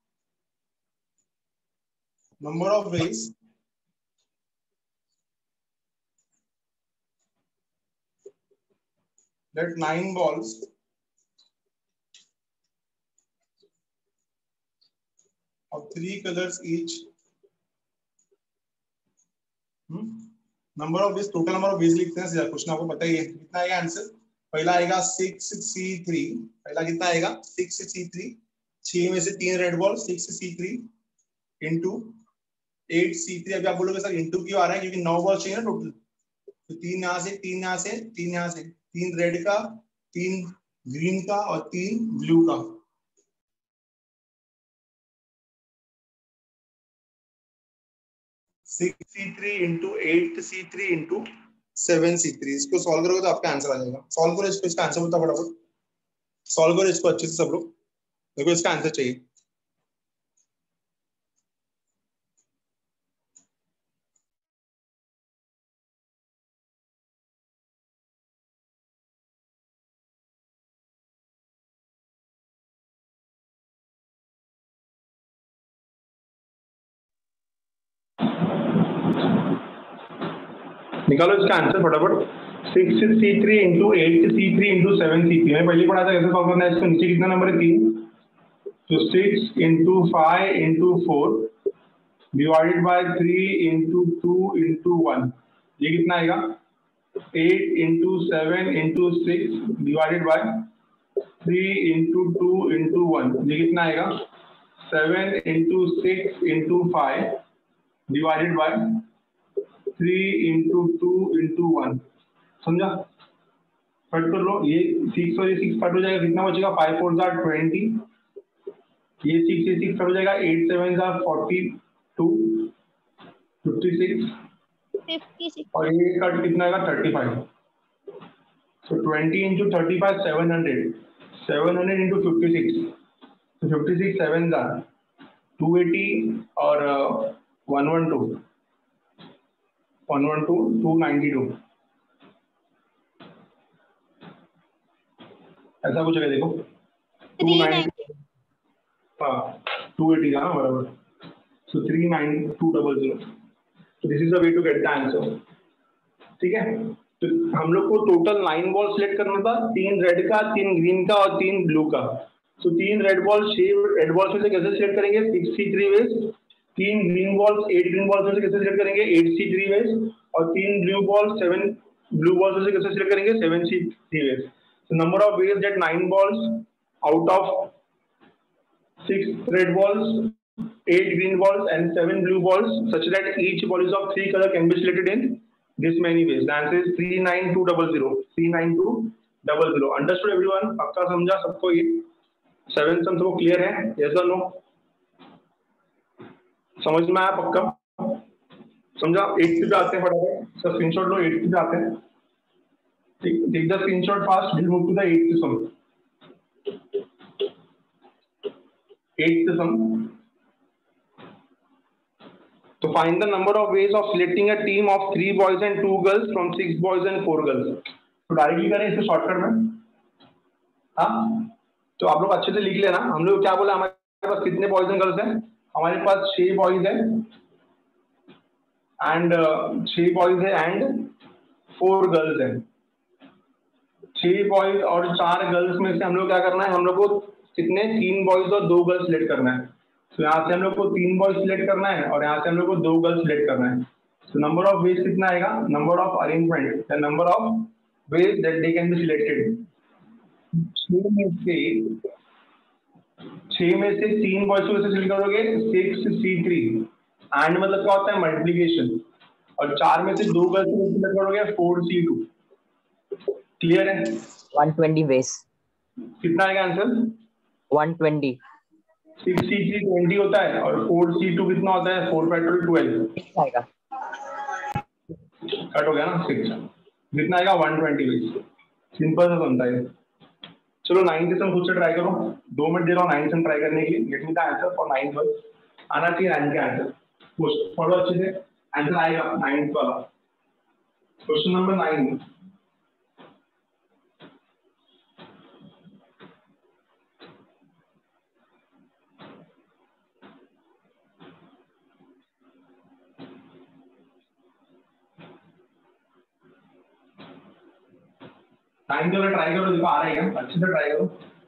Speaker 1: number of ways that nine balls of three colors each hmm? number of ways, total number of ways लिखते हैं यार, क्वेश्चन आपको पता ही है कितना आएगा आंसर। पहला आएगा सिक्स सी थ्री, पहला कितना आएगा सिक्स सी थ्री, छह में से तीन red ball six C three into eight C three. अभी आप बोलोगे सर इंटू क्यों आ रहा है, क्योंकि नौ बॉल चाहिए ना टोटल। तो तीन यहाँ से तीन यहाँ से तीन यहाँ से, तीन रेड का तीन ग्रीन का और तीन ब्लू का। Six C three into eight C three into seven C three. इसको सॉल्व करोगे तो आपका आंसर आ जाएगा। सॉल्व करो इसको, इसका आंसर बता फटाफट, सॉल्व करो इसको अच्छे से सब लोग, देखो इसका आंसर चाहिए। निकालो इसका आंसर फटाफट। Six C three into eight C three into seven C three. मैं पहले पढ़ा था कैसे सॉल्व करना है इसको। नीचे कितना नंबर है, तीन। तो six into five into four divided by three into two into one, ये कितना आएगा eight into seven into six divided by three into two into one, ये कितना आएगा? Seven into six into five divided by three into two into one. समझा? Cut कर लो, ये सिक्स और ये सिक्स कट हो जाएगा, कितना बचेगा? फाइव फोर जार ट्वेंटी, ये सिक्स ये सिक्स कट हो जाएगा, एट सेवन जार forty two, fifty six,
Speaker 4: fifty six
Speaker 1: और ये कट कितना आएगा? Thirty five. तो twenty into thirty five seven hundred, seven hundred into fifty six, तो फिफ्टी सिक्स सेवन जार टू एटी और one one two one one two two ninety two, ऐसा कुछ है देखो, टू नाइन्टी, हाँ टू एटी का बराबर, so three nine two double zero. This is the way to get the answer. ठीक है, तो हम लोग को टोटल नाइन बॉल सिलेक्ट करना था, तीन रेड का, तीन ग्रीन का और तीन ब्लू का। तो तीन रेड बॉल, छह रेड बॉल्स में से कैसे सिलेक्ट करेंगे? Six C three ways. तीन green balls, eight green balls में से कैसे सिलेक्ट करेंगे? Eight C three ways. और तीन blue balls, seven blue balls में से कैसे सिलेक्ट करेंगे? Seven C three ways. So number of ways that nine balls out of six red balls, eight green balls and seven blue balls, such that each ball is of three color can be selected in this many ways. The answer is three nine two zero zero. three nine two zero zero. Understood everyone? पक्का समझा सबको? ये seven सम सबको clear है? Yes or no? समझ में आया पक्का? समझा? एट पे आते हैं फटाफट, सर स्क्रीनशॉट लो, एट पे आते हैं। Take, take the screenshot fast. We'll move to the eighth sum. Eighth sum. So find the number of ways of selecting a team of three boys and two girls from six boys and four girls. तो directly करें इसे shortcut में? हाँ, तो आप लोग अच्छे से लिख लेना। हम लोग क्या बोला, हमारे पास कितने बॉयज एंड गर्ल्स हैं? हमारे पास छह बॉयज हैं एंड छह बॉयज है एंड फोर गर्ल्स हैं। छह बॉयज और चार गर्ल्स में से हम लोग क्या करना है? हम लोग को कितने? तीन बॉयज और दो गर्ल्स सिलेक्ट करना है। तो यहाँ से हम लोग को तीन बॉयज सिलेक्ट करना है और यहाँ से हम लोग को दो गर्ल्स सिलेक्ट करना है। तो नंबर ऑफ वेज कितना आएगा? Number of arrangement, the number of ways that they can be selected. छह में से छह में से तीन बॉयज को कैसे सिलेक्ट करोगे? सिक्स सी थ्री, एंड मतलब क्या होता है? मल्टीप्लीकेशन। और चार में से दो गर्ल्स को सिलेक्ट करोगे? Four C two. क्लियर है?
Speaker 3: one twenty ways.
Speaker 1: कितना आएगा आंसर?
Speaker 3: one twenty.
Speaker 1: Six C three twenty होता है और फोर सी टू कितना होता है? फोर फैक्टोरियल ट्वेल्व
Speaker 3: आएगा।
Speaker 1: कट हो गया ना? सिक्स कितना आएगा? One twenty veg. सिंपल सा बनता है। चलो नाइन सम खुद से ट्राई करो, दो मिनट दे रहा हूँ नाइन सम ट्राई करने के लिए। Get me the answer for nine word. आना चाहिए नाइन का आंसर। पढ़ो अच्छे से, आंसर आएगा नाइन वाला। Question number nine. टाइम के लिए ट्राई करो, देखो आ रहा है क्या? अच्छे से ट्राई करो।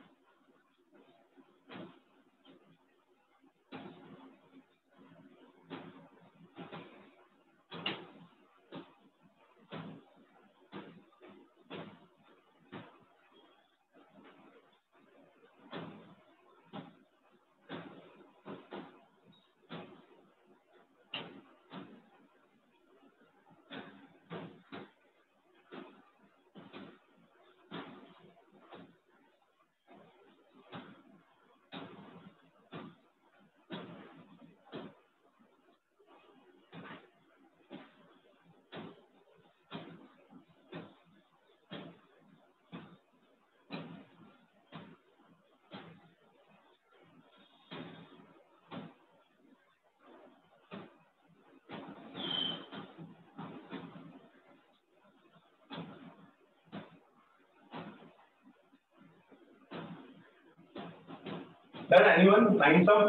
Speaker 1: Done anyone? Nine sum?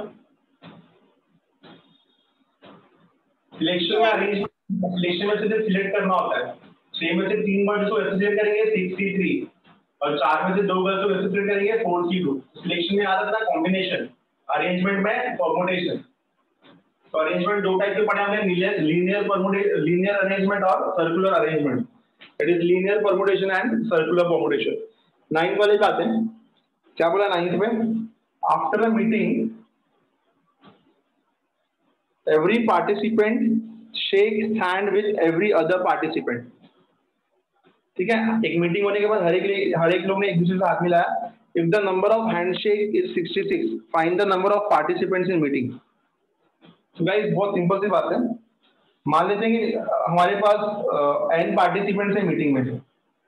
Speaker 1: Selection में अरेंज सिलेक्शन में से सिलेक्ट करना होता है। छह में से तीन बॉयज को ऐसे सिलेक्ट करेंगे सिक्स सी थ्री, और चार में से दो गर्ल्स को ऐसे सिलेक्ट करेंगे फोर सी टू। सिलेक्शन में आता था कॉम्बिनेशन, अरेंजमेंट में परमुटेशन। तो अरेंजमेंट दो टाइप के पढ़े हमने, लीनियर परमुटेशन, लीनियर अरेंजमेंट और circular arrangement.
Speaker 6: It is linear permutation and circular permutation. Ninth वाले पे आते हैं, क्या बोला नाइन्थ में, after a meeting every participant shake hand with every other participant. ठीक है, एक मीटिंग होने के बाद हर एक हर एक लोग ने एक दूसरे से हाथ मिलाया। If the number of handshake is sixty six, find the number of participants in meeting. तो गाइस बहुत सिंपल सी बात है, मान लेते हैं कि हमारे पास एन पार्टिसिपेंट्स है मीटिंग में,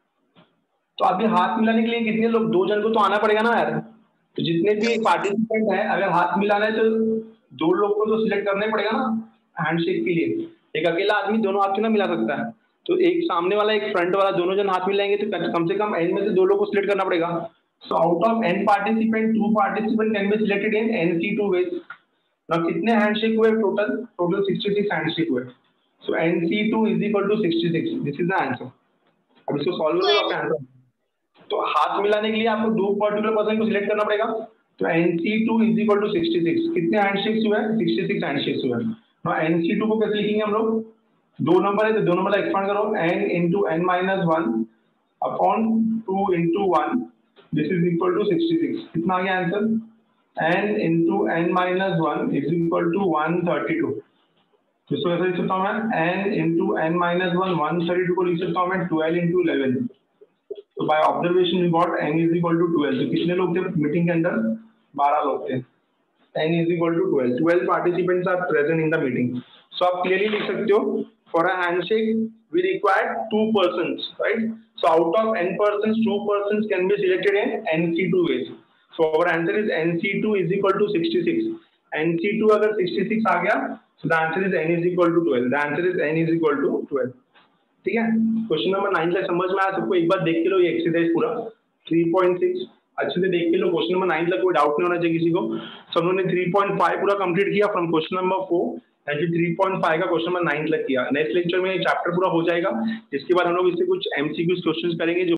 Speaker 6: तो अभी हाथ मिलाने के लिए कितने लोग, दो जन को तो आना पड़ेगा ना यार। तो जितने भी पार्टिसिपेंट है, अगर हाथ मिलाना है तो दो लोग को तो सिलेक्ट करना ही पड़ेगा ना हैंडशेक के लिए। एक अकेला आदमी दोनों हाथ ना मिला सकता है, तो एक सामने वाला एक फ्रंट वाला दोनों जन हाथ मिलाएंगे तो कम से कम एन में से दो लोग को सिलेक्ट करना पड़ेगा। So out of n participant two participant can be selected in n C two ways. Now कितने हैंडशेक हुए total, total sixty six handshake हुए। So n C two is equal to sixty six, this is the answer. अब इसको solve करो आपका answer. तो हाथ मिलाने के लिए आपको दो पर्टिकुलर पर्सन को सिलेक्ट करना पड़ेगा, तो N C two is equal to sixty six. कितने हैंडशेक्स हुए, सिक्सटी सिक्स हैंडशेक्स हुए। नाउ एन सी टू को कैसे लिखेंगे हम लोग, दो नंबर है तो दो नंबर एक्सपांड करो, n into N minus one upon two into one, this is equal to sixty six. कितना आ गया answer, n into N minus one is equal to one thirty two. इसको कैसे लिख सकता हूँ मैं, n into N minus one, one thirty two को लिख सकता हूँ मैं ट्वेल्व इंटू इलेवन। तो by observation we got n is equal to twelve. तो कितने लोग थे मीटिंग के अंदर, बारह लोग थे। n is equal to twelve. twelve participants are present in the meeting. So आप clearly लिख सकते हो, for a handshake we require two persons, right? So out of n persons, two persons can be selected in N C two ways. So our answer is N C two is equal to sixty-six. N C two अगर sixty-six आ गया, so the answer is n is equal to twelve. The answer is n is equal to twelve. ठीक है, question number nine तक समझ में आया सबको? एक बार देख के लो ये एक्सरसाइज पूरा थ्री पॉइंट सिक्स अच्छे से देख के लो। क्वेश्चन नंबर नाइन तक कोई डाउट नहीं होना चाहिए किसी को। सब लोगों ने थ्री पॉइंट फाइव पूरा कंप्लीट किया from question number four and three point five का क्वेश्चन नंबर नाइन तक किया। नेक्स्ट लेक्चर में चैप्टर पूरा हो जाएगा, इसके बाद हम लोग इससे कुछ एमसीक्यूज क्वेश्चंस करेंगे जो